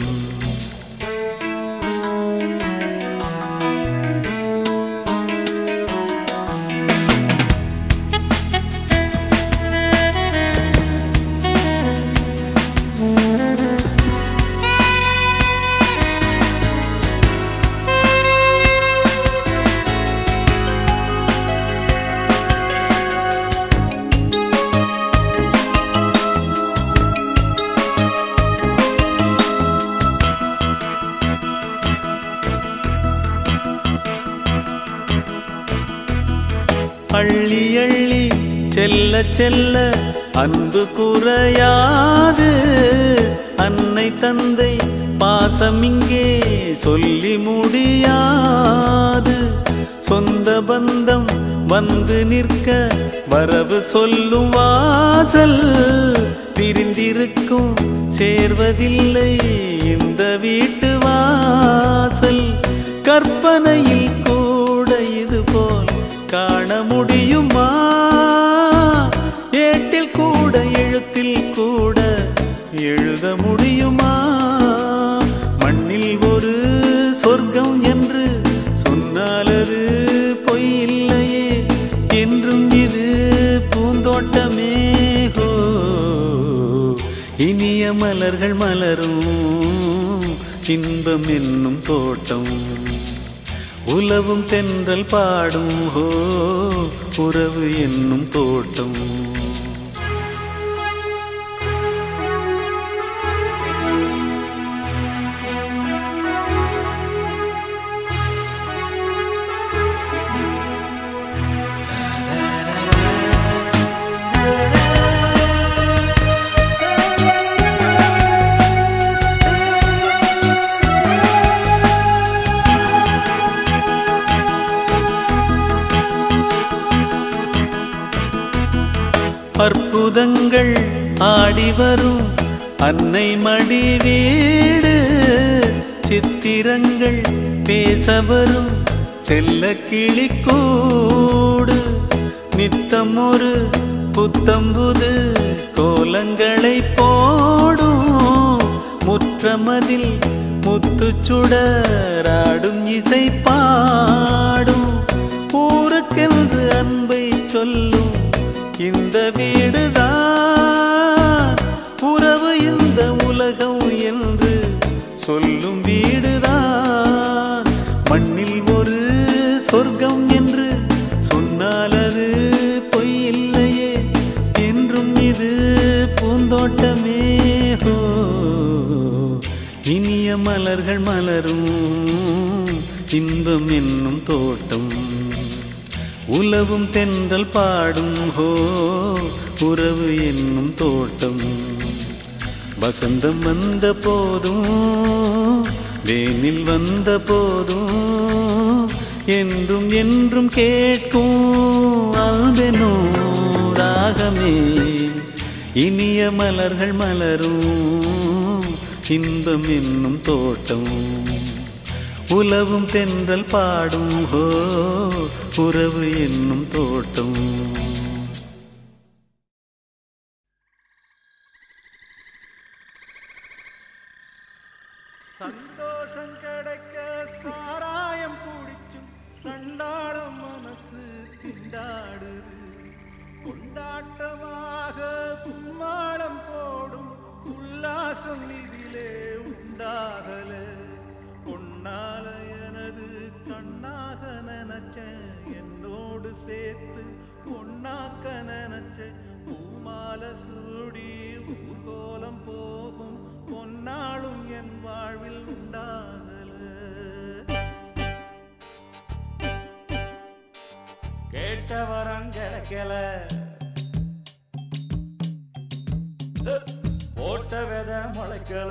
அள்ளி அள்ளி செல்ல செல்ல அன்பு குறையாது அன்னை தந்தை பாசம் இங்கே சொல்லி முடியாது சொந்த பந்தம் வந்து நிற்க வரவு சொல்லும் வாசல் பிரிந்திருக்கும் சேர்வதில்லை இந்த வீட்டு வாசல் கற்பனையில் கூட இது போல் காண முடியுமா ஏட்டில் கூட எழுத்தில் கூட எழுத முடியுமா மண்ணில் ஒரு சொர்க்கம் என்று சொன்னால் அது பொய் இல்லையே என்றும் இது பூந்தோட்டமே ஹோ இனிய மலர்கள் மலரும் இன்பம் என்னும் தோட்டம் உலவும் தென்றல் பாடும் ஹோ உறவு என்னும் தோட்டம் அற்புதங்கள் ஆடி வரும் அன்னை மடி வீடு சித்திரங்கள் பேச வரும் செல்ல கிளிக்கூடு நித்தம் ஒரு புத்தம்புது கோலங்களை போடும் முற்றமதில் முத்துச்சுடராடும் இசை பாடும் ஊருக்கென்று அன்பை சொல்லும் இந்த வீடுதான் உறவு இந்த உலகம் என்று சொல்லும் வீடுதான் மண்ணில் ஒரு சொர்க்கம் என்று சொன்னால் அது பொய் இல்லையே என்றும் இது பூந்தோட்டமே ஹோ இனிய மலர்கள் மலரும் இன்பம் என்னும் தோட்டம் உலவும் தென்றல் பாடும் ஹோ உறவு என்னும் தோட்டம் வசந்தம் வந்த போதும் வேனில் வந்த போதும் என்றும் என்றும் கேட்கும் அல்பெனோ ராகமே இனிய மலர்கள் மலரும் இன்பம் என்னும் தோட்டம் உலவும் தென்றல் பாடும் ஹோ உறவு என்னும் தோட்டம் சந்தோஷம் கிடைக்க சாராயம் குடிச்சும் சண்டாளம் மனசு திண்டாடுது கொண்டாட்டமாக கும்மாளம் போடும் உல்லாசம் இதிலே உண்டாகல பொன்னால எனது கண்ணாக நினைச்ச என்னோடு சேர்த்து பொன்னாக்க நினைச்ச பூமால சூடி ஊர்கோலம் போகும் பொன்னாளும் என் வாழ்வில் உண்டாகல கேட்ட வரம் கிடைக்கல போட்ட வித முளைக்கல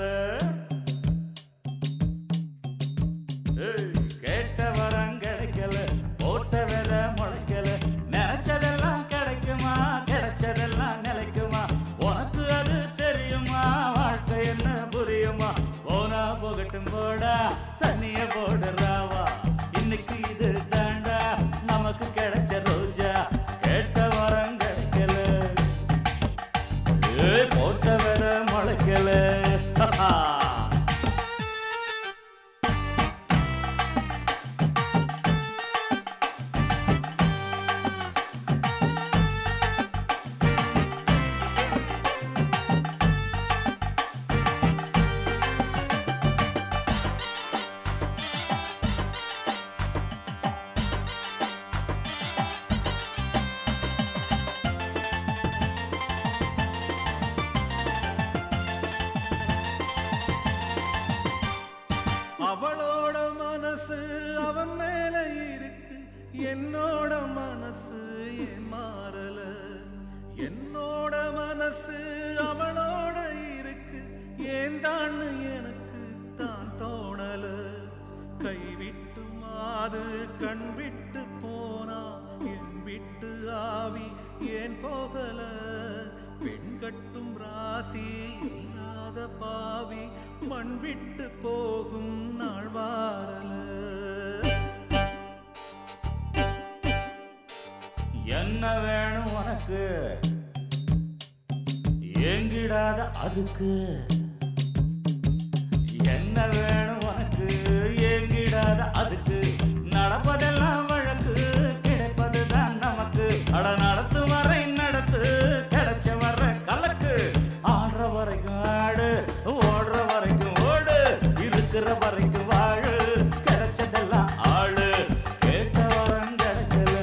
கேட்ட வரம் கிடைக்கல போட்ட வித முளைக்கல நினைச்சதெல்லாம் கிடைக்குமா கிடைச்சதெல்லாம் நிலைக்குமா உனக்கு அது தெரியுமா வாழ்க்கை என்ன புரியுமா போனா போகட்டும் போடா தண்ணிய போடுறாவா இன்னைக்கு இது தாண்டா நமக்கு கிடைச்ச ரோஜா கேட்ட வரம் கிடைக்கல போட்ட வித முளைக்கல அவளோட மனசு அவன் மேல இருக்கு என்னோட மனசு ஏன் மாறல என்னோட மனசு அவளோட இருக்கு ஏன் தான் எனக்கு தான் தோணல கைவிட்டு மாது கண் விட்டு போனா என் விட்டு ஆவி ஏன் போகல பெண் கட்டும் ராசி இல்லாத பாவி மண் விட்டு போகும் நாள் வாரல என்ன வேணும் உனக்கு ஏங்கிடாத அதுக்கு என்ன வேணும் உனக்கு ஏங்கிடாத அதுக்கு நடப்பதெல்லாம் வழக்கு கிடைப்பதுதான் நமக்கு அட நடத்து வரை நடத்து கிடைச்ச வர கலக்கு ஆடுற வரைக்கும் ஆடு ஓடுற வரைக்கும் ஓடு இருக்கிற வரைக்கும் வாழு கிடைச்சதெல்லாம் ஆளு கேட்ட வரம் கிடைக்கல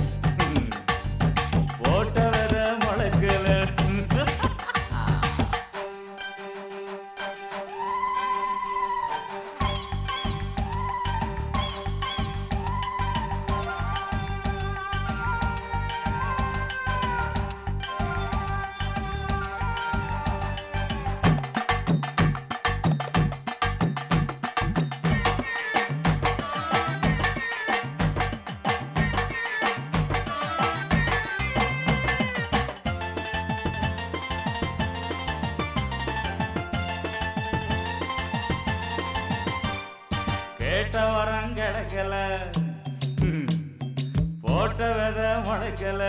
போட்ட வித முளைக்கல கேட்ட வரம் கிடைக்கல போட்ட வித முளைக்கல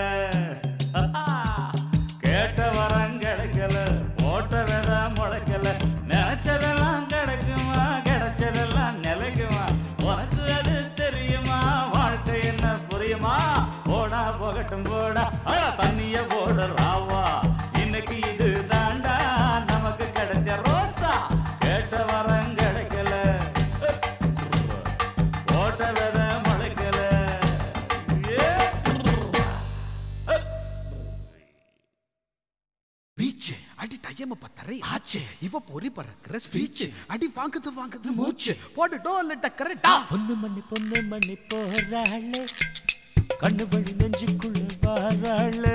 கேட்ட வரம் கிடைக்கல போட்ட வித முளைக்கல நினைச்சதெல்லாம் கிடைக்குமா கிடைச்சதெல்லாம் நிலைக்குமா உனக்கு அது தெரியுமா வாழ்க்கை என்ன புரியுமா போடா போகட்டும் போடா தண்ணிய போடுறாவா இன்னைக்கு இது தாண்டா நமக்கு கிடைச்ச ரோசா கேட்ட வரம் கிடைக்கல போட்ட வித முளைக்கல பீச் அடி டைம் பத்தரை ஆச்சு இவ பொறி பறக்கிற ஸ்பீச் அடி வாங்குது மூச்சு போடு டோல் டக்கரட்டா பொண்ணு மணி போறாளே கண்ணு வழி நெஞ்சுக்குள்ள வாராளே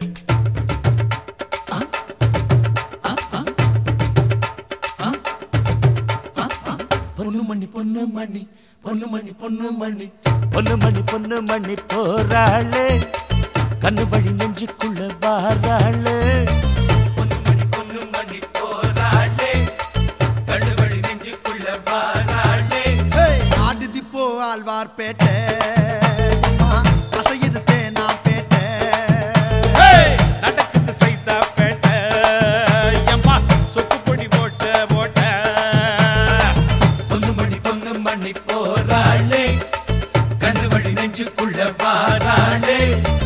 பொண்ணு மணி பொண்ணு மணி பொண்ணு மணி பொண்ணு மணி பொண்ணு மணி பொண்ணு மணி போறாளே கண்ணு வழி நெஞ்சுக்குள்ள வாராளே பொண்ணு மணி போறாளே கண்ணு வழி நெஞ்சுக்குள்ள வாராளே ஆடுதி போ ஆழ்வார்பேட்டை அசையுது தேனாம்பேட்டை நடக்குது சைதாப்பேட்டை எம்மா சொக்கு பொடி போட்ட போட்ட பொண்ணு மணி போறாளே கண்ணு வழி நெஞ்சுக்குள்ள வாராளே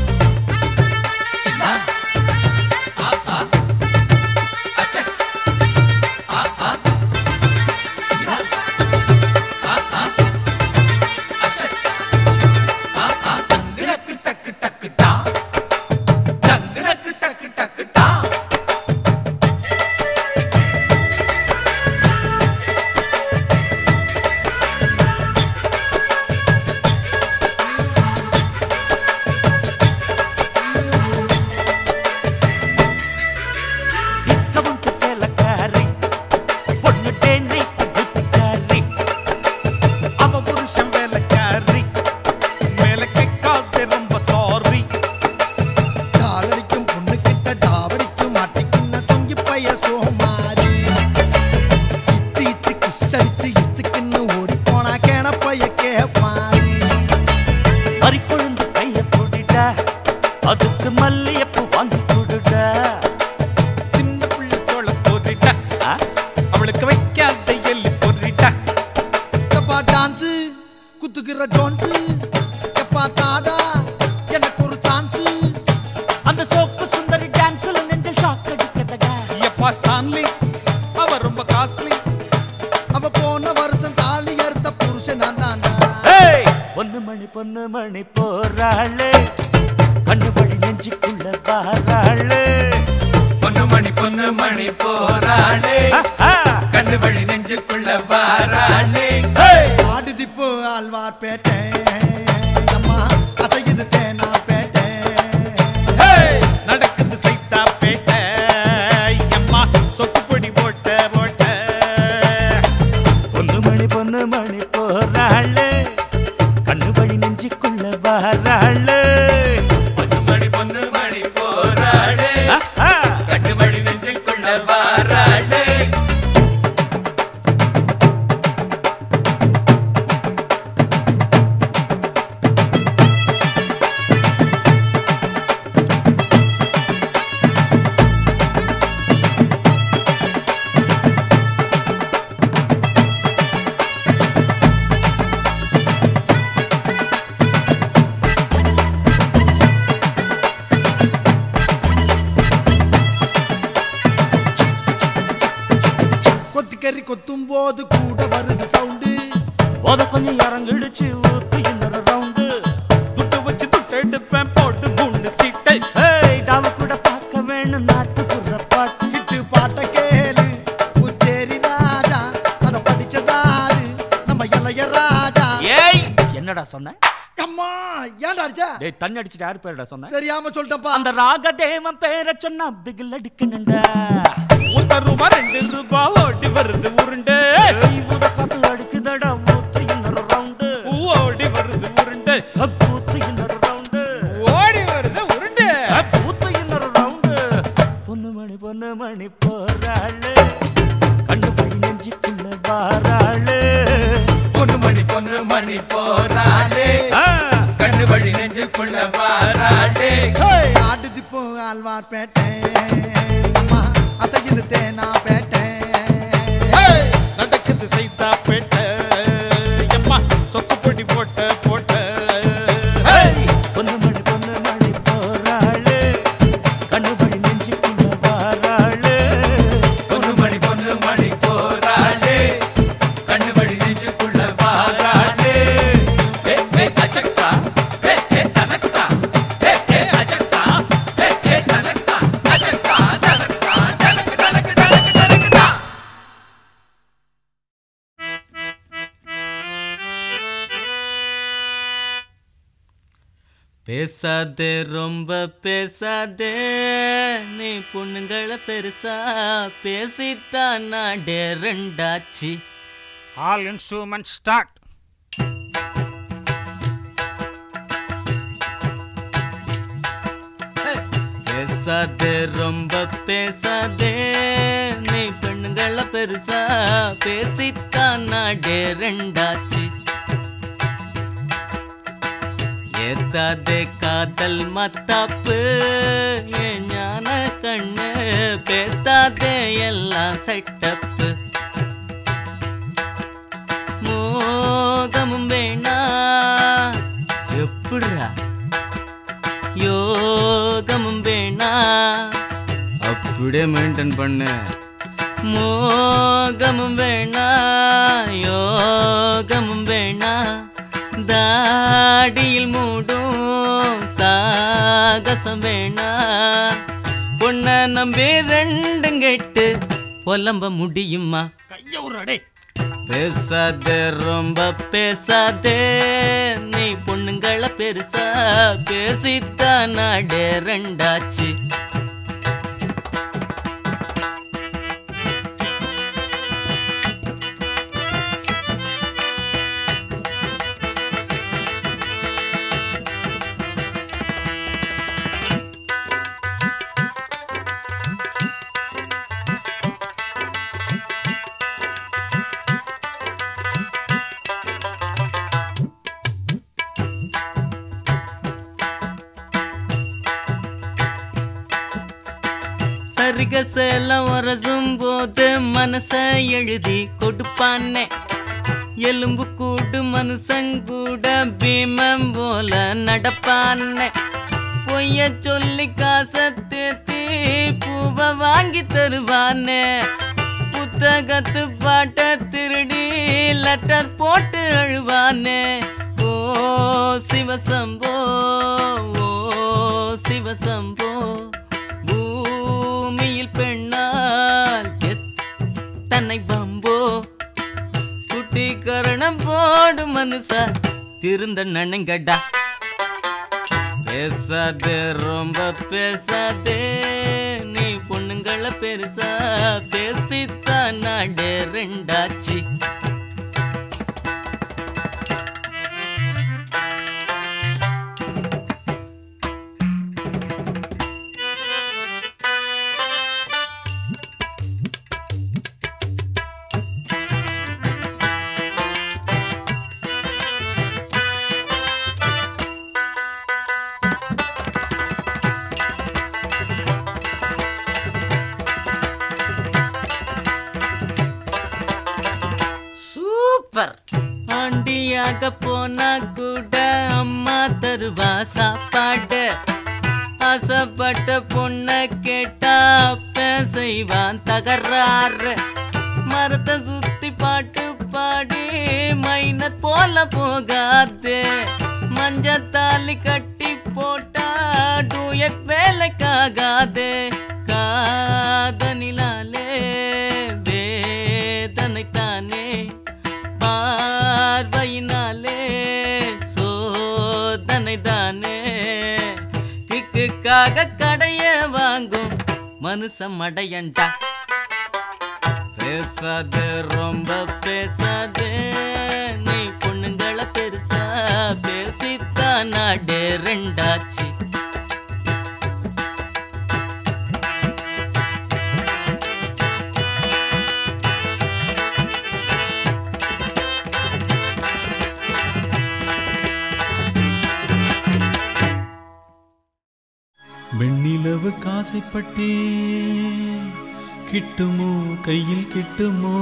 அதுக்கு மல்லியப்பூ வாங்கி கொடுடா சின்ன புள்ள சோள போரிட்டா அவளுக்கு வைக்காத எள்ளி போரிட்டா எப்பா டான்ஸ் குத்துக்கிற ஜோன்ஸ் எப்பா தாடா எனக்கு ஒரு சான்ஸ் அந்த சோக்கு சுந்தரி டான்ஸ்ல நெஞ்ச ஷாக் அடிக்கதடா எப்பா ஸ்டான்லி அவ ரொம்ப காஸ்ட்லி அவ போன வருஷம் தாலி அறுத்த புருஷன் நான் தாண்டா பொண்ணு மணி போறாளே கண்ணு வழி நெஞ்சுக்குள்ள வாராளே பொண்ணு மணி போறாளே கண்ணு வழி நெஞ்சுக்குள்ள வாராளே ஆடுதி போ ஆழ்வார்பேட்டை அம்மா அசையுது தேனாம்பேட்டை நடக்குது சைதாப்பேட்டை எம்மா சொக்கு பொடி போட்ட போட்ட பொண்ணு மணி போறாளே கண்ணு வழி நெஞ்சுக்குள்ள வாராளே பொண்ணு மணி போறாளே கண்ணு வழி நெஞ்சுக்குள்ள வாராளே கொத்திக்கறி கொத்தும் போது கூட வருது சவுண்டு போத கொஞ்சம் இறங்கிடுச்சு ஊத்து இன்னொரு ரவுண்டு துட்டு வச்சு துட்டு எடுப்பேன் போட்டு மூணு சீட்டை டாவ கூட பார்க்க வேணும் நாட்டுப்புற பாட்டு இட்டு பாட்ட கேளு புச்சேரி ராஜா அத படிச்சதாரு நம்ம இளைய ராஜா ஏய் என்னடா சொன்ன அம்மா ஏன்டா அடிச்ச டேய் தண்ணி அடிச்சிட்டு யார் பேரடா சொன்ன தெரியாம சொல்லிட்டப்பா அந்த ராகதேவன் பேரை சொன்னா பிகில் அடிக்கணும்டா 1 ரூபா 2 ரூபா ஓடி வருது உருண்டை ஊத காத்து அடிக்குதடா ஊத்து இன்னொரு ரவுண்டு ஓடி வருது உருண்டை ஊத்து இன்னொரு ரவுண்டு ஓடி வருது உருண்டை ஊத்து இன்னொரு ரவுண்டு பொண்ணு மணி போறாளே கண்ணு வழி நெஞ்சுக்குள்ள வாராளே பொண்ணு மணி போறாளே கண்ணு வழி நெஞ்சுக்குள்ள வாராளே ஆடுதி போ ஆழ்வார்பேட்டை அம்மா அசையுது தேனாம்பேட்டை நடக்குது சைதாப்பேட்டை எம்மா சொக்கு பொடி போட்ட போட்ட பொண்ணு மணி போறாளே கண்ணு வழி நெஞ்சுக்குள்ள வாராளே பொண்ணு மணி போறாளே கண்ணு வழி நெஞ்சுக்குள்ள வாராளே அச்சக்கா தனக்கா அச்சக்கா தனக்கா பேசாதே ரொம்ப பேசாதே நீ பொண்ணுங்களை பெருசா பேசித்தான் நாடே ரெண்டாச்சு. All instrument start. பேசாதே ரொம்ப பேசாதே நீ பெண்ணுங்களை பெருசா பேசித்தான் நாடே ரெண்டாச்சு. ஏத்தாதே காதல் மத்தாப்பு என் ஞான கண்ணு பேத்தாதே எல்லாம் செட்டப்பு. மோகமும் வேணா எப்படிரா யோகமும் வேணா அப்படியே மெயின்டைன் பண்ணு. மோகமும் வேணா யோகமும் வேணா தாடியில் மூடும் சாகசம் வேணா. பொண்ண நம்பி ரெண்டும் கெட்டு புலம்ப முடியுமா? கைய உருடே. பேசாதே ரொம்ப பேசாதே நீ பொண்ணுங்களை பெருசா பேசித்தான் நாடே ரெண்டாச்சு. சரிக சேலம் வரசும் போது மனச எழுதி கொடுப்பானே. எலும்பு கூடு மனுஷங்கூட பீமம் போல நடப்பானே. பொய்ய சொல்லி காசை தேத்தி பூவை வாங்கி தருவானே. புத்தகத்து பாட்ட திருடி லெட்டர் போட்டு அழுவானே. ஓ சிவசம்போ ஓ சிவசம்போ பூமியில் பெண்ணால் எத்தனை பம்போ. குட்டி கரணம் போடு மனுஷா திருந்த நனங்கடா. பேசாதே ரொம்ப பேசாதே நீ பொண்ணுங்களை பெருசா பேசித்தான் நாடே ரெண்டாச்சு. ஆண்டியாக போனா கூட அம்மா தருவா சாப்பாடு. ஆசைப்பட்ட பொண்ண கேட்டா செய்வான் தகராறு. மரத்தை சுத்தி பாட்டு பாடி மைன போல போகாது. மஞ்சத்தாலி கட்டி போட்டா டூயட் வேலைக்காகாது. காதனிலாலே வேதனை தானே பார்வையினாலே சோதனை தானே. கிக்குக்காக கடைய வாங்கும் மனுஷன் மடையண்டா. பேசாதே ரொம்ப பேசாதே நீ பொண்ணுங்களை பெருசா பேசித்தான் நாடே ரெண்டாச்சு. வெண்ணிலவு காசைப்பட்டே கிட்டுமோ கையில் கிட்டுமோ.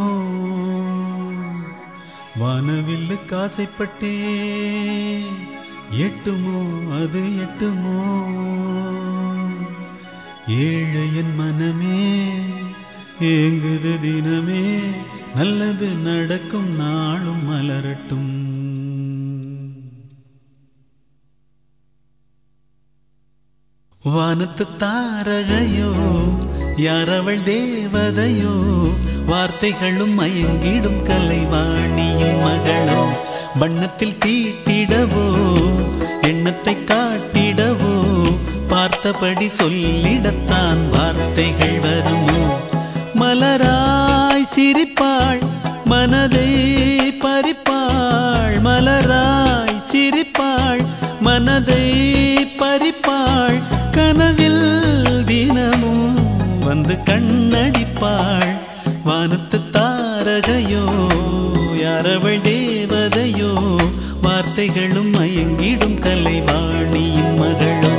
வானவில்லு காசைப்பட்டே எட்டுமோ அது எட்டுமோ. ஏழையன் மனமே ஏங்குது தினமே நல்லது நடக்கும் நாளும் மலரட்டும். வானத்து தாரகையோ யாரவள் தேவதையோ வார்த்தைகளும் மயங்கிடும் கலைவாணியின் மகளோ. வண்ணத்தில் தீட்டிடவோ எண்ணத்தை காட்டி பார்த்தபடி சொல்லிடத்தான் வார்த்தைகள் வருமோ? மலராய் சிரிப்பாள் மனதை பறிப்பாள், மலராய் சிரிப்பாள் மனதை பறிப்பாள், கனவில் தினமும் வந்து கண்ணடிப்பாள். வானத்து தாரகையோ யாரவள் தேவதையோ, வார்த்தைகளும் மயங்கிடும் கலைவாணியின் மகளோ.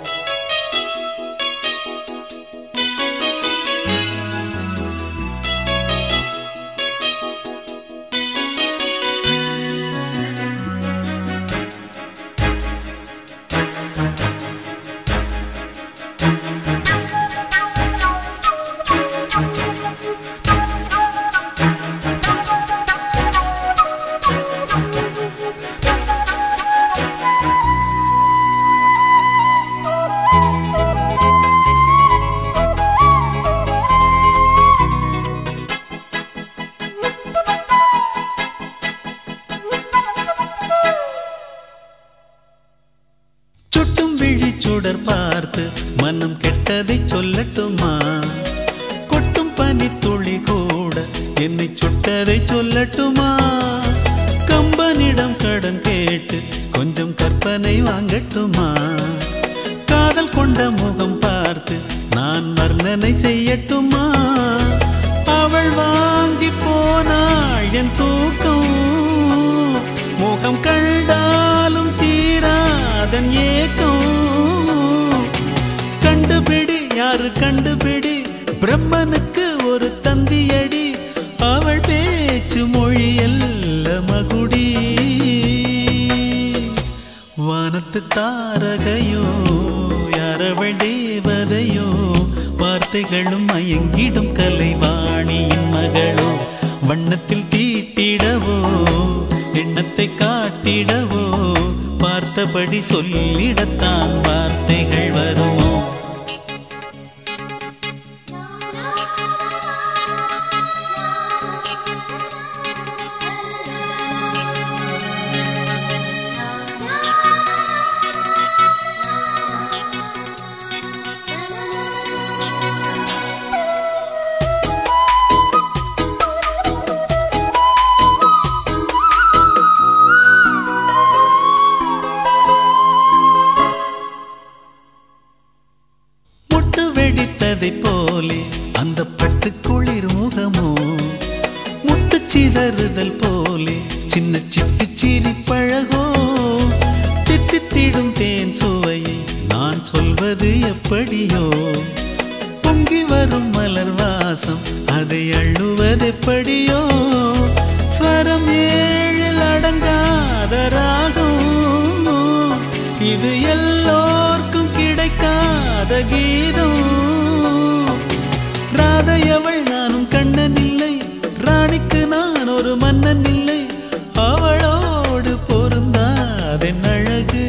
சுடர் பார்த்து மனம் கெட்டதை சொல்லட்டுமா? கொட்டும் பனி துளி கூட என்னை சுட்டதை சொல்லட்டுமா? கம்பனிடம் கடன் கேட்டு கொஞ்சம் கற்பனை வாங்கட்டுமா? காதல் கொண்ட முகம் பார்த்து நான் வர்ணனை செய்யட்டுமா? அவள் வாங்கி போனாள் என் தூக்கம், முகம் கண்டாலும் தீராதன் ஏக்கம். கண்டுபிடி யாரு கண்டுபிடி, பிரம்மனுக்கு ஒரு தந்தியடி, அவள் பேச்சு மொழியல்ல மகுடி. வானத்து தாரகையோ யாரவள் தேவதையோ, வார்த்தைகளும் மயங்கிடும் கலைவாணியின் மகளோ. வண்ணத்தில் தீட்டிடவோ எண்ணத்தை காட்டிடவோ, பார்த்தபடி சொல்லிடத்தான் வார்த்தைகள் வருமோ? போலே அந்த பட்டு குளிர் முகமோ, முத்து சிதறுதல் போலே சின்ன சிட்டு சிரி பழகோ. தித்தித்திடும் தேன் சுவையை நான் சொல்வது எப்படியோ, பொங்கி வரும் மலர் வாசம் அதை அள்ளுவதெப்படியோ. ஸ்வரம் ஏழில் அடங்காத ராகம், இது எல்லோர்க்கும் கிடைக்காத கீதம். ராதையவள் நானும் கண்ணன் இல்லை, ராணிக்கு நான் ஒரு மன்னன் இல்லை, அவளோடு பொருந்தாதென் அழகு.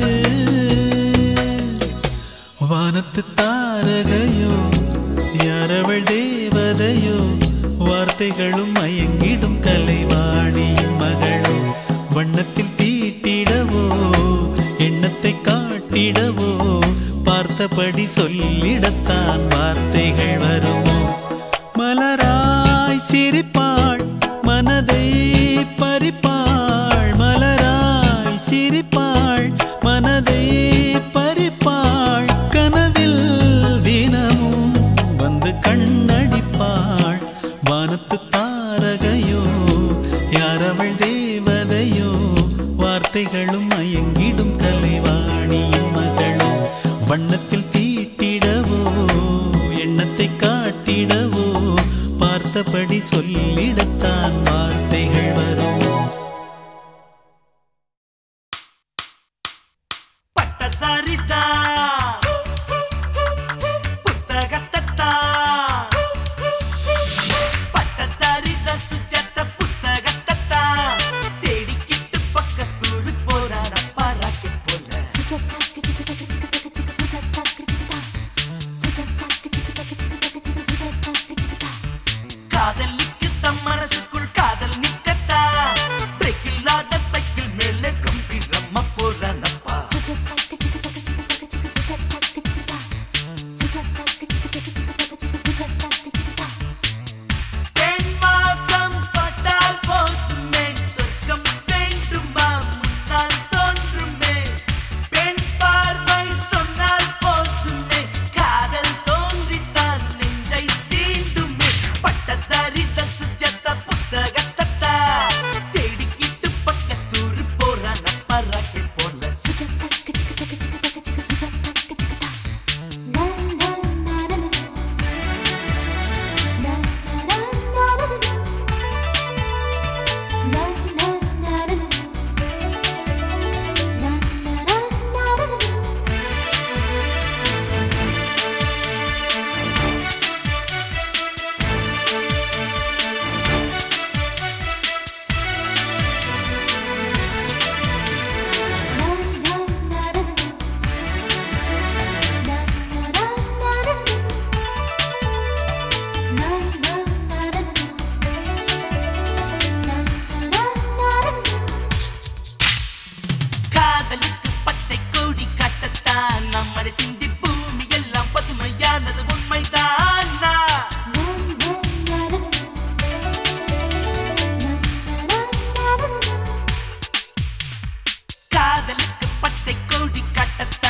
வானத்து தாரகையோ யாரவள் தேவதையோ, வார்த்தைகளும் மயங்கிடும் கலைவாணியின் மகளோ. வண்ணத்தில் தீட்டிடவோ எண்ணத்தை காட்டிடவோ, பார்த்தபடி சொல்லிடத்தான் வார்த்தைகள் வருமோ? மலராய் சிரிப்பாள் மனதை பறிப்பாள், மலராய் சிரிப்பாள் மனதை பறிப்பாள், கனவில் தினமும் வந்து கண்ணடிப்பாள். வானத்து தாரகையோ யாரவள் தேவதையோ, வார்த்தைகளும் மயங்கிடும் கலைவாணியின் மகளோ. வண்ணத்தில் தீட்டிடவோ எண்ணத்தை காட்டிடவோ, பார்த்தபடி சொல்லிடத்தான் வார்த்தைகள் வருமோ? பட்டதாரிதா புத்தகத்தா, பட்டதாரிதா சுஜாதா புத்தகத்தா, தேடிக்கிட்டு பக்கத்தூரு போறார பாராக்கி போல. காதலிக்கு தம் மனசுக்குள் காதல் நிக்கத்தா, பிரேக் இல்லாத சைக்கிள் மேல கம்பீரமா போறானப்பா.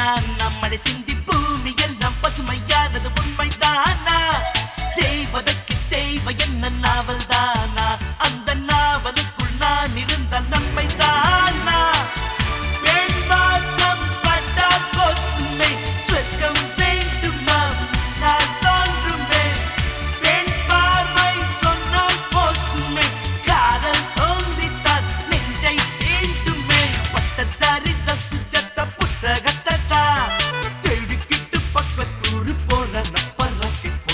தானா மழை சிந்தி பூமி எல்லாம் பசுமையானது உண்மைதானா தேவதற்கு தேவை என்ன நாவல் தானா அந்த நாவலுக்குள் நான் இருந்தால் நம்மை தானா பெண்வாசம் பட்டா போதுமே சொர்க்கம் வேண்டுமா நான் தோன்றுமே பெண் பார்வை சொன்னால் போதுமே காதல் தோன்றித்தான் நெஞ்சை தீண்டுமே பட்டதாரி சுஜத்த புத்தகத்தை தேடிக்கிட்டு பக்கத்தூரு போல நப்பறக்கை போல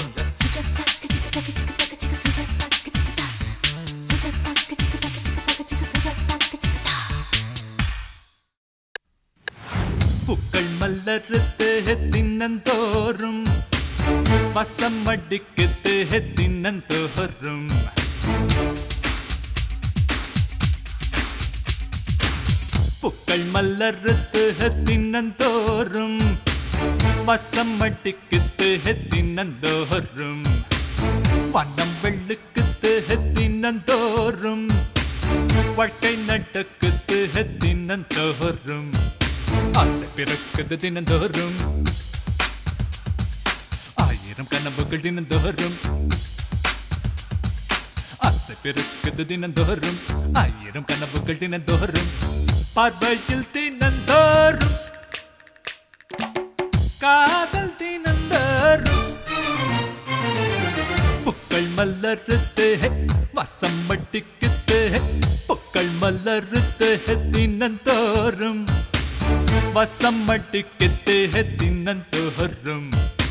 பூக்கள் மலர்த்து தின்னந்தோறும் வசம் அடிக்குது தின்னந்தோறும் பூக்கள் மலர்த்து தின்னந்தோறும் வசம் அடிக்குது தின்னந்தோறும் வண்ணம் வெள்ளுக்குது தின்னந்தோறும் வாழ்க்கை நடக்குது தின்னந்தோறும் ஆசை பிறக்குது தினந்தோறும் ஆயிரம் கனவுகள் தினந்தோறும் ஆசை பிறக்குது தினந்தோறும் ஆயிரம் கனவுகள் தினந்தோறும் பார்வையில் தினந்தோறும் காதல் தினந்தோறும் பூக்கள் மலருத்து வசம் அடிக்குது பூக்கள் மலருத்து தினந்தோறும் வசம் அடிக்குது தினந்தோறும்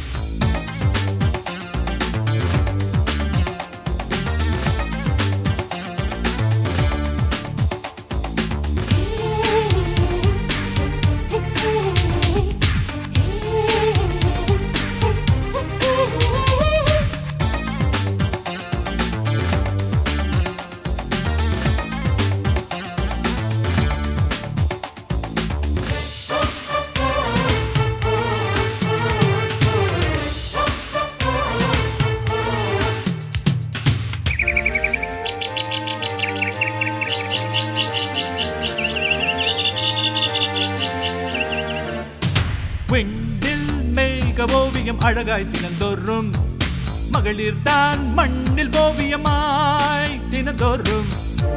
விண்ணில் மேக ஓவியம் அழகாய் தினந்தோறும் மகளிர் தான் மண்ணில் ஓவியமாய் தினந்தோறும்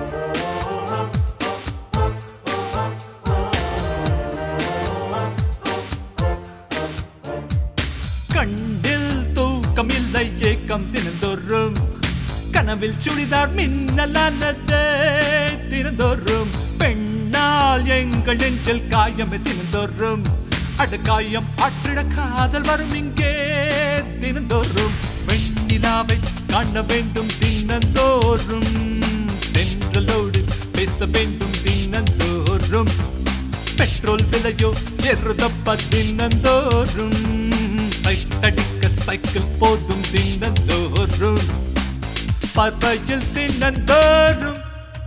கண்ணில் தூக்கம் இல்லை ஏக்கம் தினந்தோறும் கனவில் சுடிதார் மின்னலானதே தினந்தோறும் பெண்ணால் எங்கள் நெஞ்சில் காயம் தினந்தோறும் அடுக்காயம் ஆற்றிட காதல் வரும் இங்கே தினந்தோறும் வெண்ணிலாவை காண வேண்டும் தினந்தோறும் தென்றலோடு பேச வேண்டும் தினந்தோறும் பெட்ரோல் விலையோ ஏறுதப்ப தினந்தோறும் சைட்டடிக்க சைக்கிள் போதும் தினந்தோறும் பார்வையில் தினந்தோறும்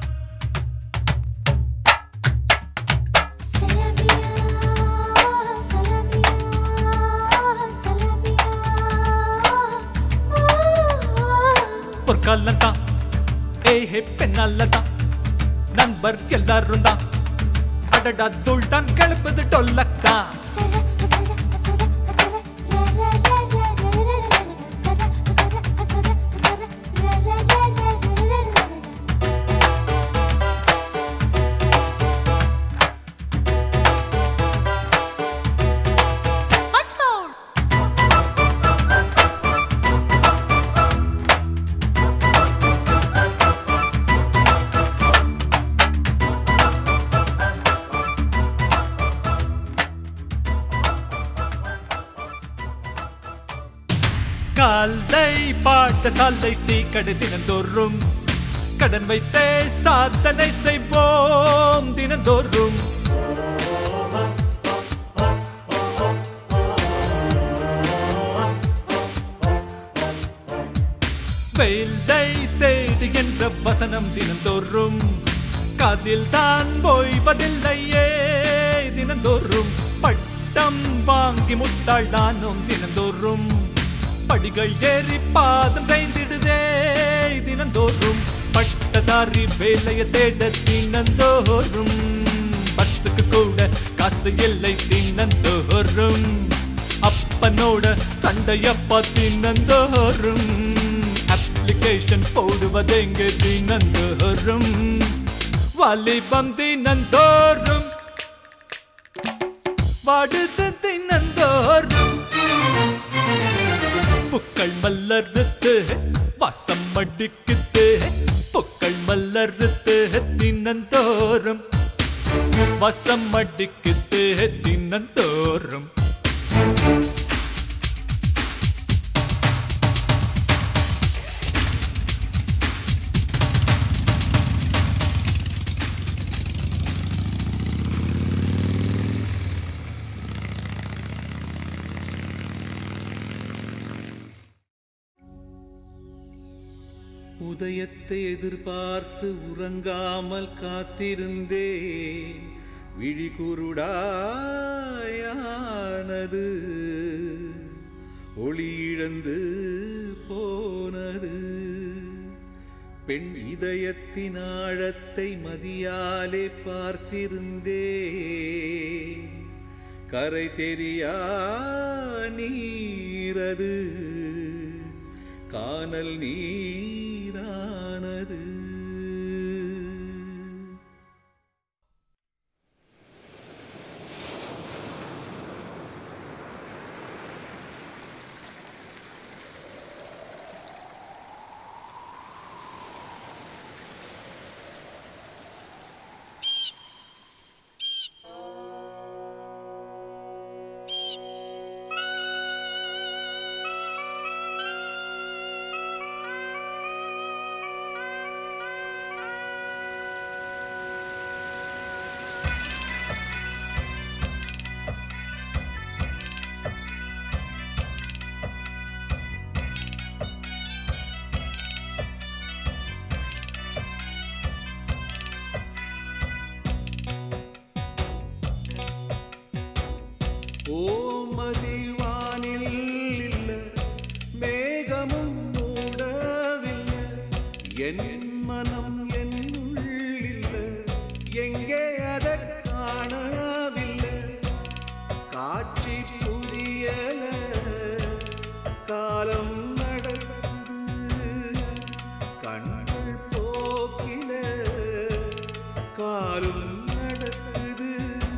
பொற்காலந்தான் ஏஹே பெண்ணாலதான் நண்பர் எல்லாரும் தான் அடடா தூள் தான் கிளப்புது டொல்லத்தான் காலை பாட்டசாலை டீ கடை தினந்தோறும் கடன் வைத்தே சாதனை செய்வோம் தினந்தோறும் வேலை தேடு என்ற வசனம் தினந்தோறும் காதில் தான் ஓய்வதில்லையே தினந்தோறும் பட்டம் வாங்கி முட்டாளானோம் தினந்தோறும் படிகள் ஏறி பாதம் தைந்திடுதே தினந்தோறும் பட்டதாரி வேலையை தேட தினந்தோறும் பஸ்ஸுக்கு கூட காசு இல்லை தினந்தோறும் அப்பனோட சண்டையப்பா தினந்தோறும் அப்ளிகேஷன் போடுவதெங்கே தினந்தோறும் வாலிபம் தினந்தோறும் வாடுது தினந்தோறும் பூக்கள் மலர்த்து வாசம் அடிக்குது பூக்கள் மலர்த்து தினந்தோறும் வாசம் அடிக்குது தினந்தோறும் உதயத்தை எதிர்பார்த்து உறங்காமல் காத்திருந்தேன் விழி குருடாயானது ஒளி இழந்து போனது பெண் இதயத்தின் ஆழத்தை மதியாலே பார்த்திருந்தேன் கரை தெரியா நீரது கானல் நீரானது ஓமதிவானில் இல்ல மேகமும் மூடவில்லை என் மனம் என்னுள் இல்ல எங்கே அதை காணவில்லை காட்சி புரியல காலம் நடக்குது கண்கள் போக்கில காலும் நடக்குது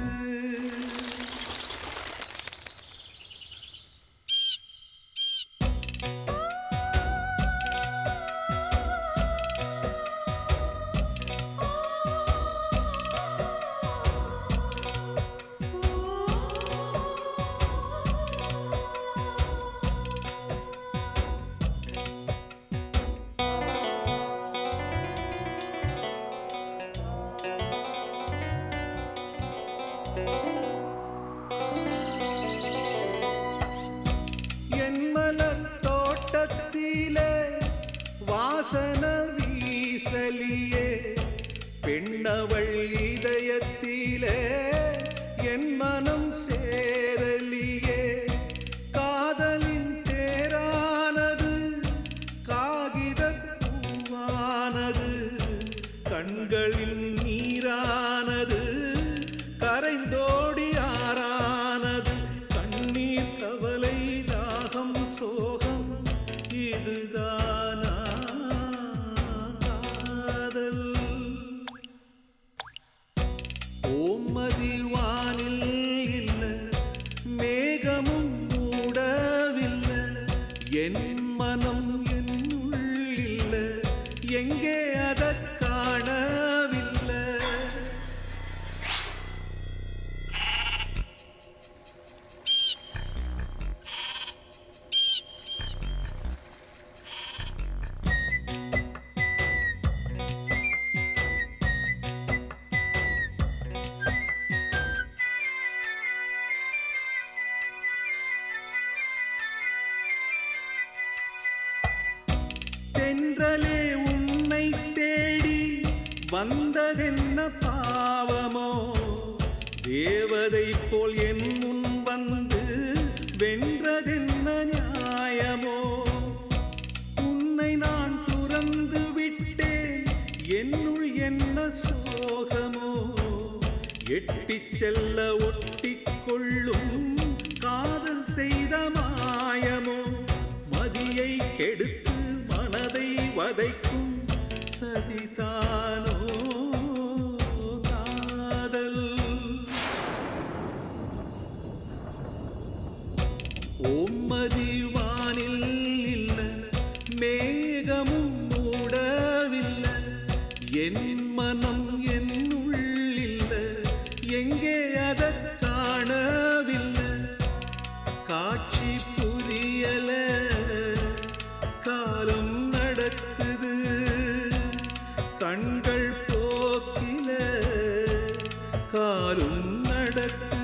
வாசன வீசலியே பெண்ணவள் இதயத்திலே என் மனம் சேரலியே காதலின் தேரானது காகித பூவானது கண்களில் நீரானது கரைந்தோடி ஆறானது கண்ணீர் கவலை தாகம் சோகம் இதுதானா ஓமதிவானில் இல்ல மேகமும் மூடவில்லை என் மனம் என்னுள் இல்ல எங்கே அதை காணவில்லை தென்றலே உன்னை தேடி வந்ததென்ன பாவமோ தேவதை போல் என் முன் வந்து வென்றதென்ன நியாயமோ உன்னை நான் துறந்து விட்டேன் என்னுள் என்ன சோகமோ எட்டிச் செல்ல ஒட்டிக்கொள்ளும் காதல் செய்த மாயமோ மதியை கெடுத்து மனதை வதைக்கும் சதிதானோ காதல். ஓம்மதிவானில் இல்ல மேகமும் மூடவில்லை என் மனம் என்னுள்ளில்ல எங்கே அதை காணவில்லை காட்சி புரியல காலம் நடக்குது கண்கள் போக்கில காலும் நடக்குது.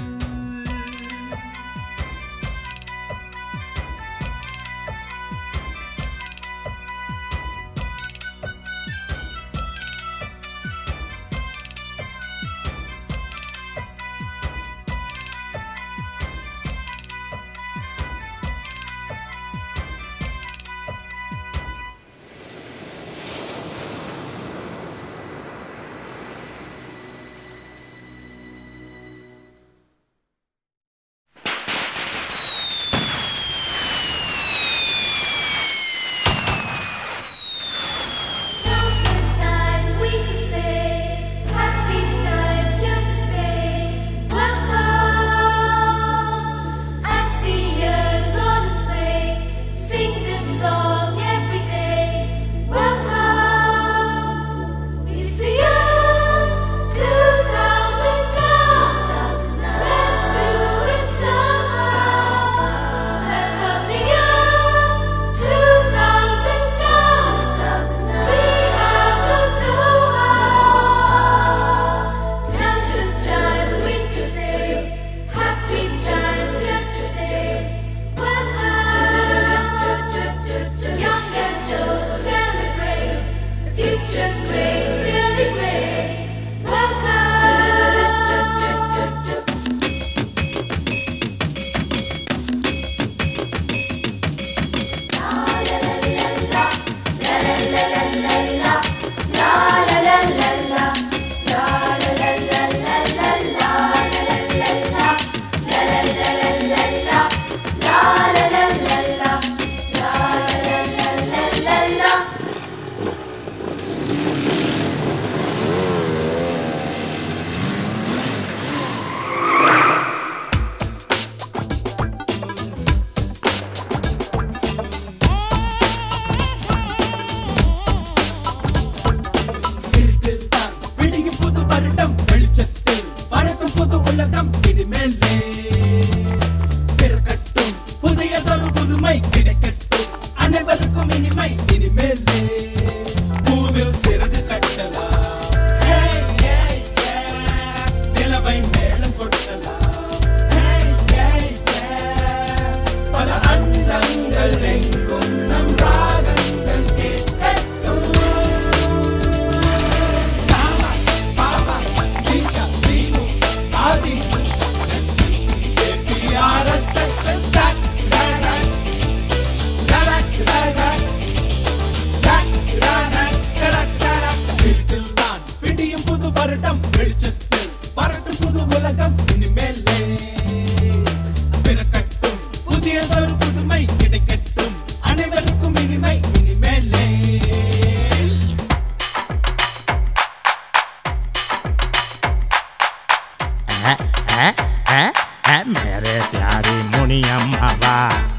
मेरे प्यारी मुनियम्मा वा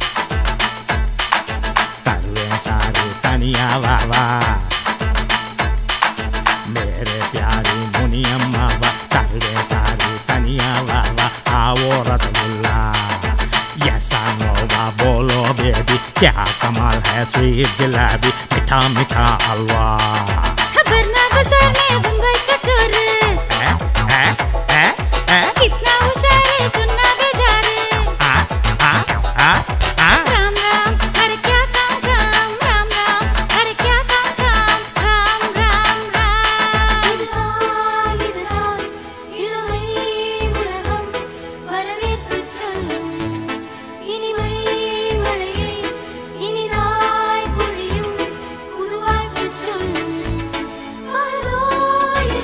तरुए सारी तनिया वावा मेरे प्यारी मुनियम्मा वा तरुए सारी तनिया वावा आओ रसगुल्ला यसा नोवा बोलो बेबी क्या कमाल है स्वीट जलेबी मीठा मीठा हलवा खबर ना बाजार में बम्बई का चोर कितना होशियार है चुन्ना बेजारे राम राम हर क्या काम काम राम राम हर क्या काम काम राम राम राम இதுதான் இளமை உலகம் வரவேற்று சொல்லும் இனிமை மழையை இனிதாய் பொழியும் புது வாழ்த்து சொல்லும் அதோ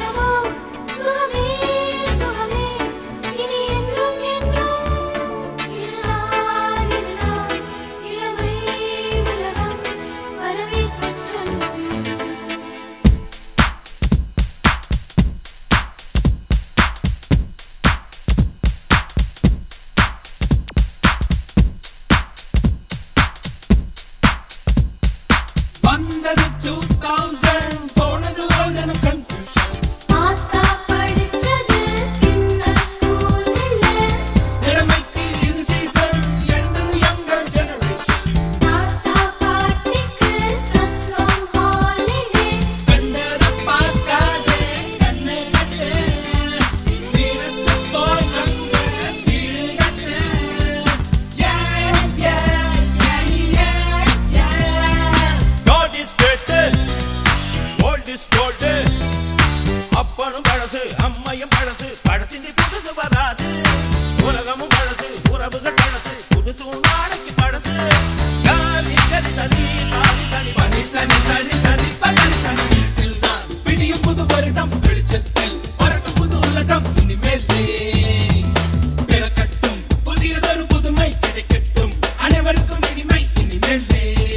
பழசினி புதுசு வராது உலகமும் பழசு உறவுகள் பழசு புதுசு நாளைக்கு பழசு காலி கலி சனி சாலி சனி பனி சனி சனி சனி பனி சனி வீட்டில் தான் பிடியும் புது வருடம் வெளிச்சத்தில் வரட்டும் புது உலகம் இனிமேலே பிறக்கட்டும் புதியதொரு புதுமை கிடைக்கட்டும் அனைவருக்கும் இனிமை இனிமேலே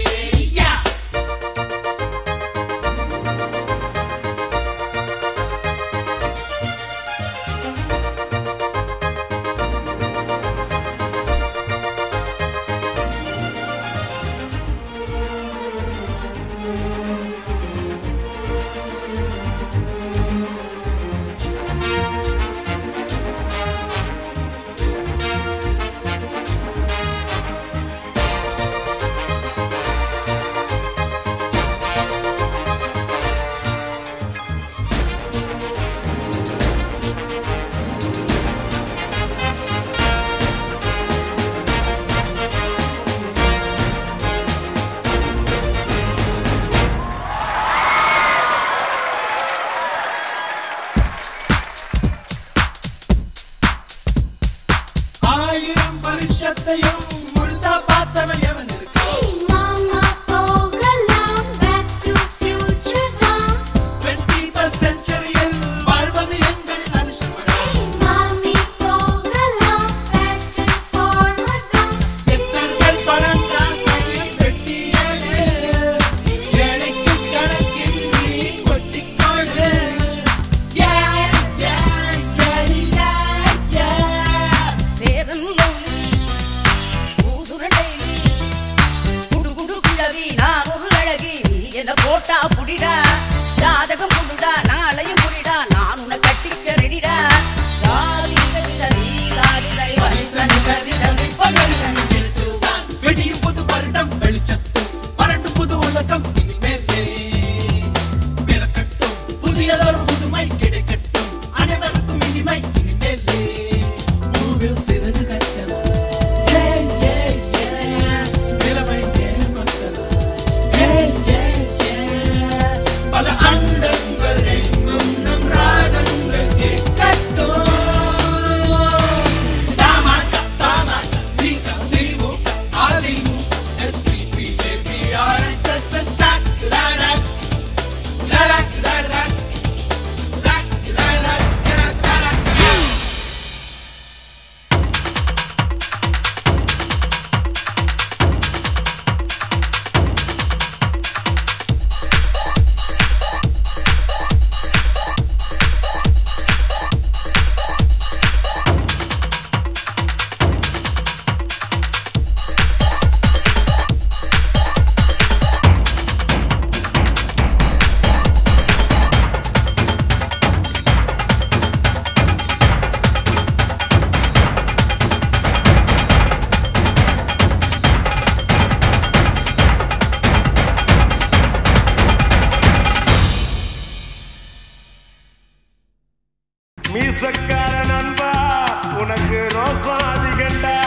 மீசக்கார நண்பா உனக்கு ரோசம் அதிகண்டா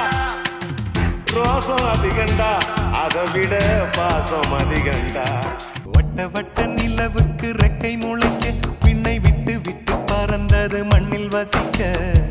ரோசம் அதிகண்டா அதை விட பாசம் அதிகண்டா வட்ட வட்ட நிலவுக்கு ரெக்கை முளைக்க பின்னை விட்டு விட்டு பறந்தது மண்ணில் வசிக்க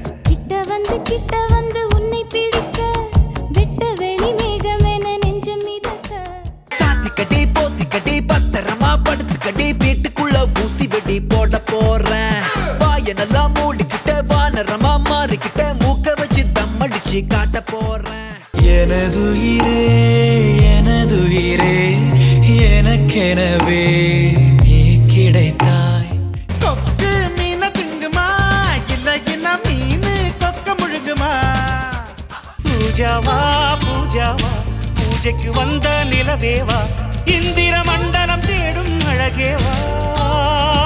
கிட்ட வந்து உன்னை பிடிக்க வெட்ட வெளி மேகமென நெஞ்சம் மிதக்க சாத்திக்கடி போத்திக்கடி பத்திரமா படுத்துக்கடி வீட்டுக்குள்ள ஊசி வெடி போட போறேன் வாயனெல்லாம் மூடிக்கிட்ட வானரமா மாறிக்கிட்ட மூக்க வச்சு தம் அடிச்சு காட்ட போறேன் எனதுயிரே எனதுயிரே எனக்கெனவே நீ கிடைத்தாய் கொக்கு மீன திங்குமா இல்ல மீன் கொக்க முழுகுமா பூஜாவா பூஜாவா பூஜைக்கு வந்த நிலவேவா இந்திர மண்டலம் தேடும் அழகேவா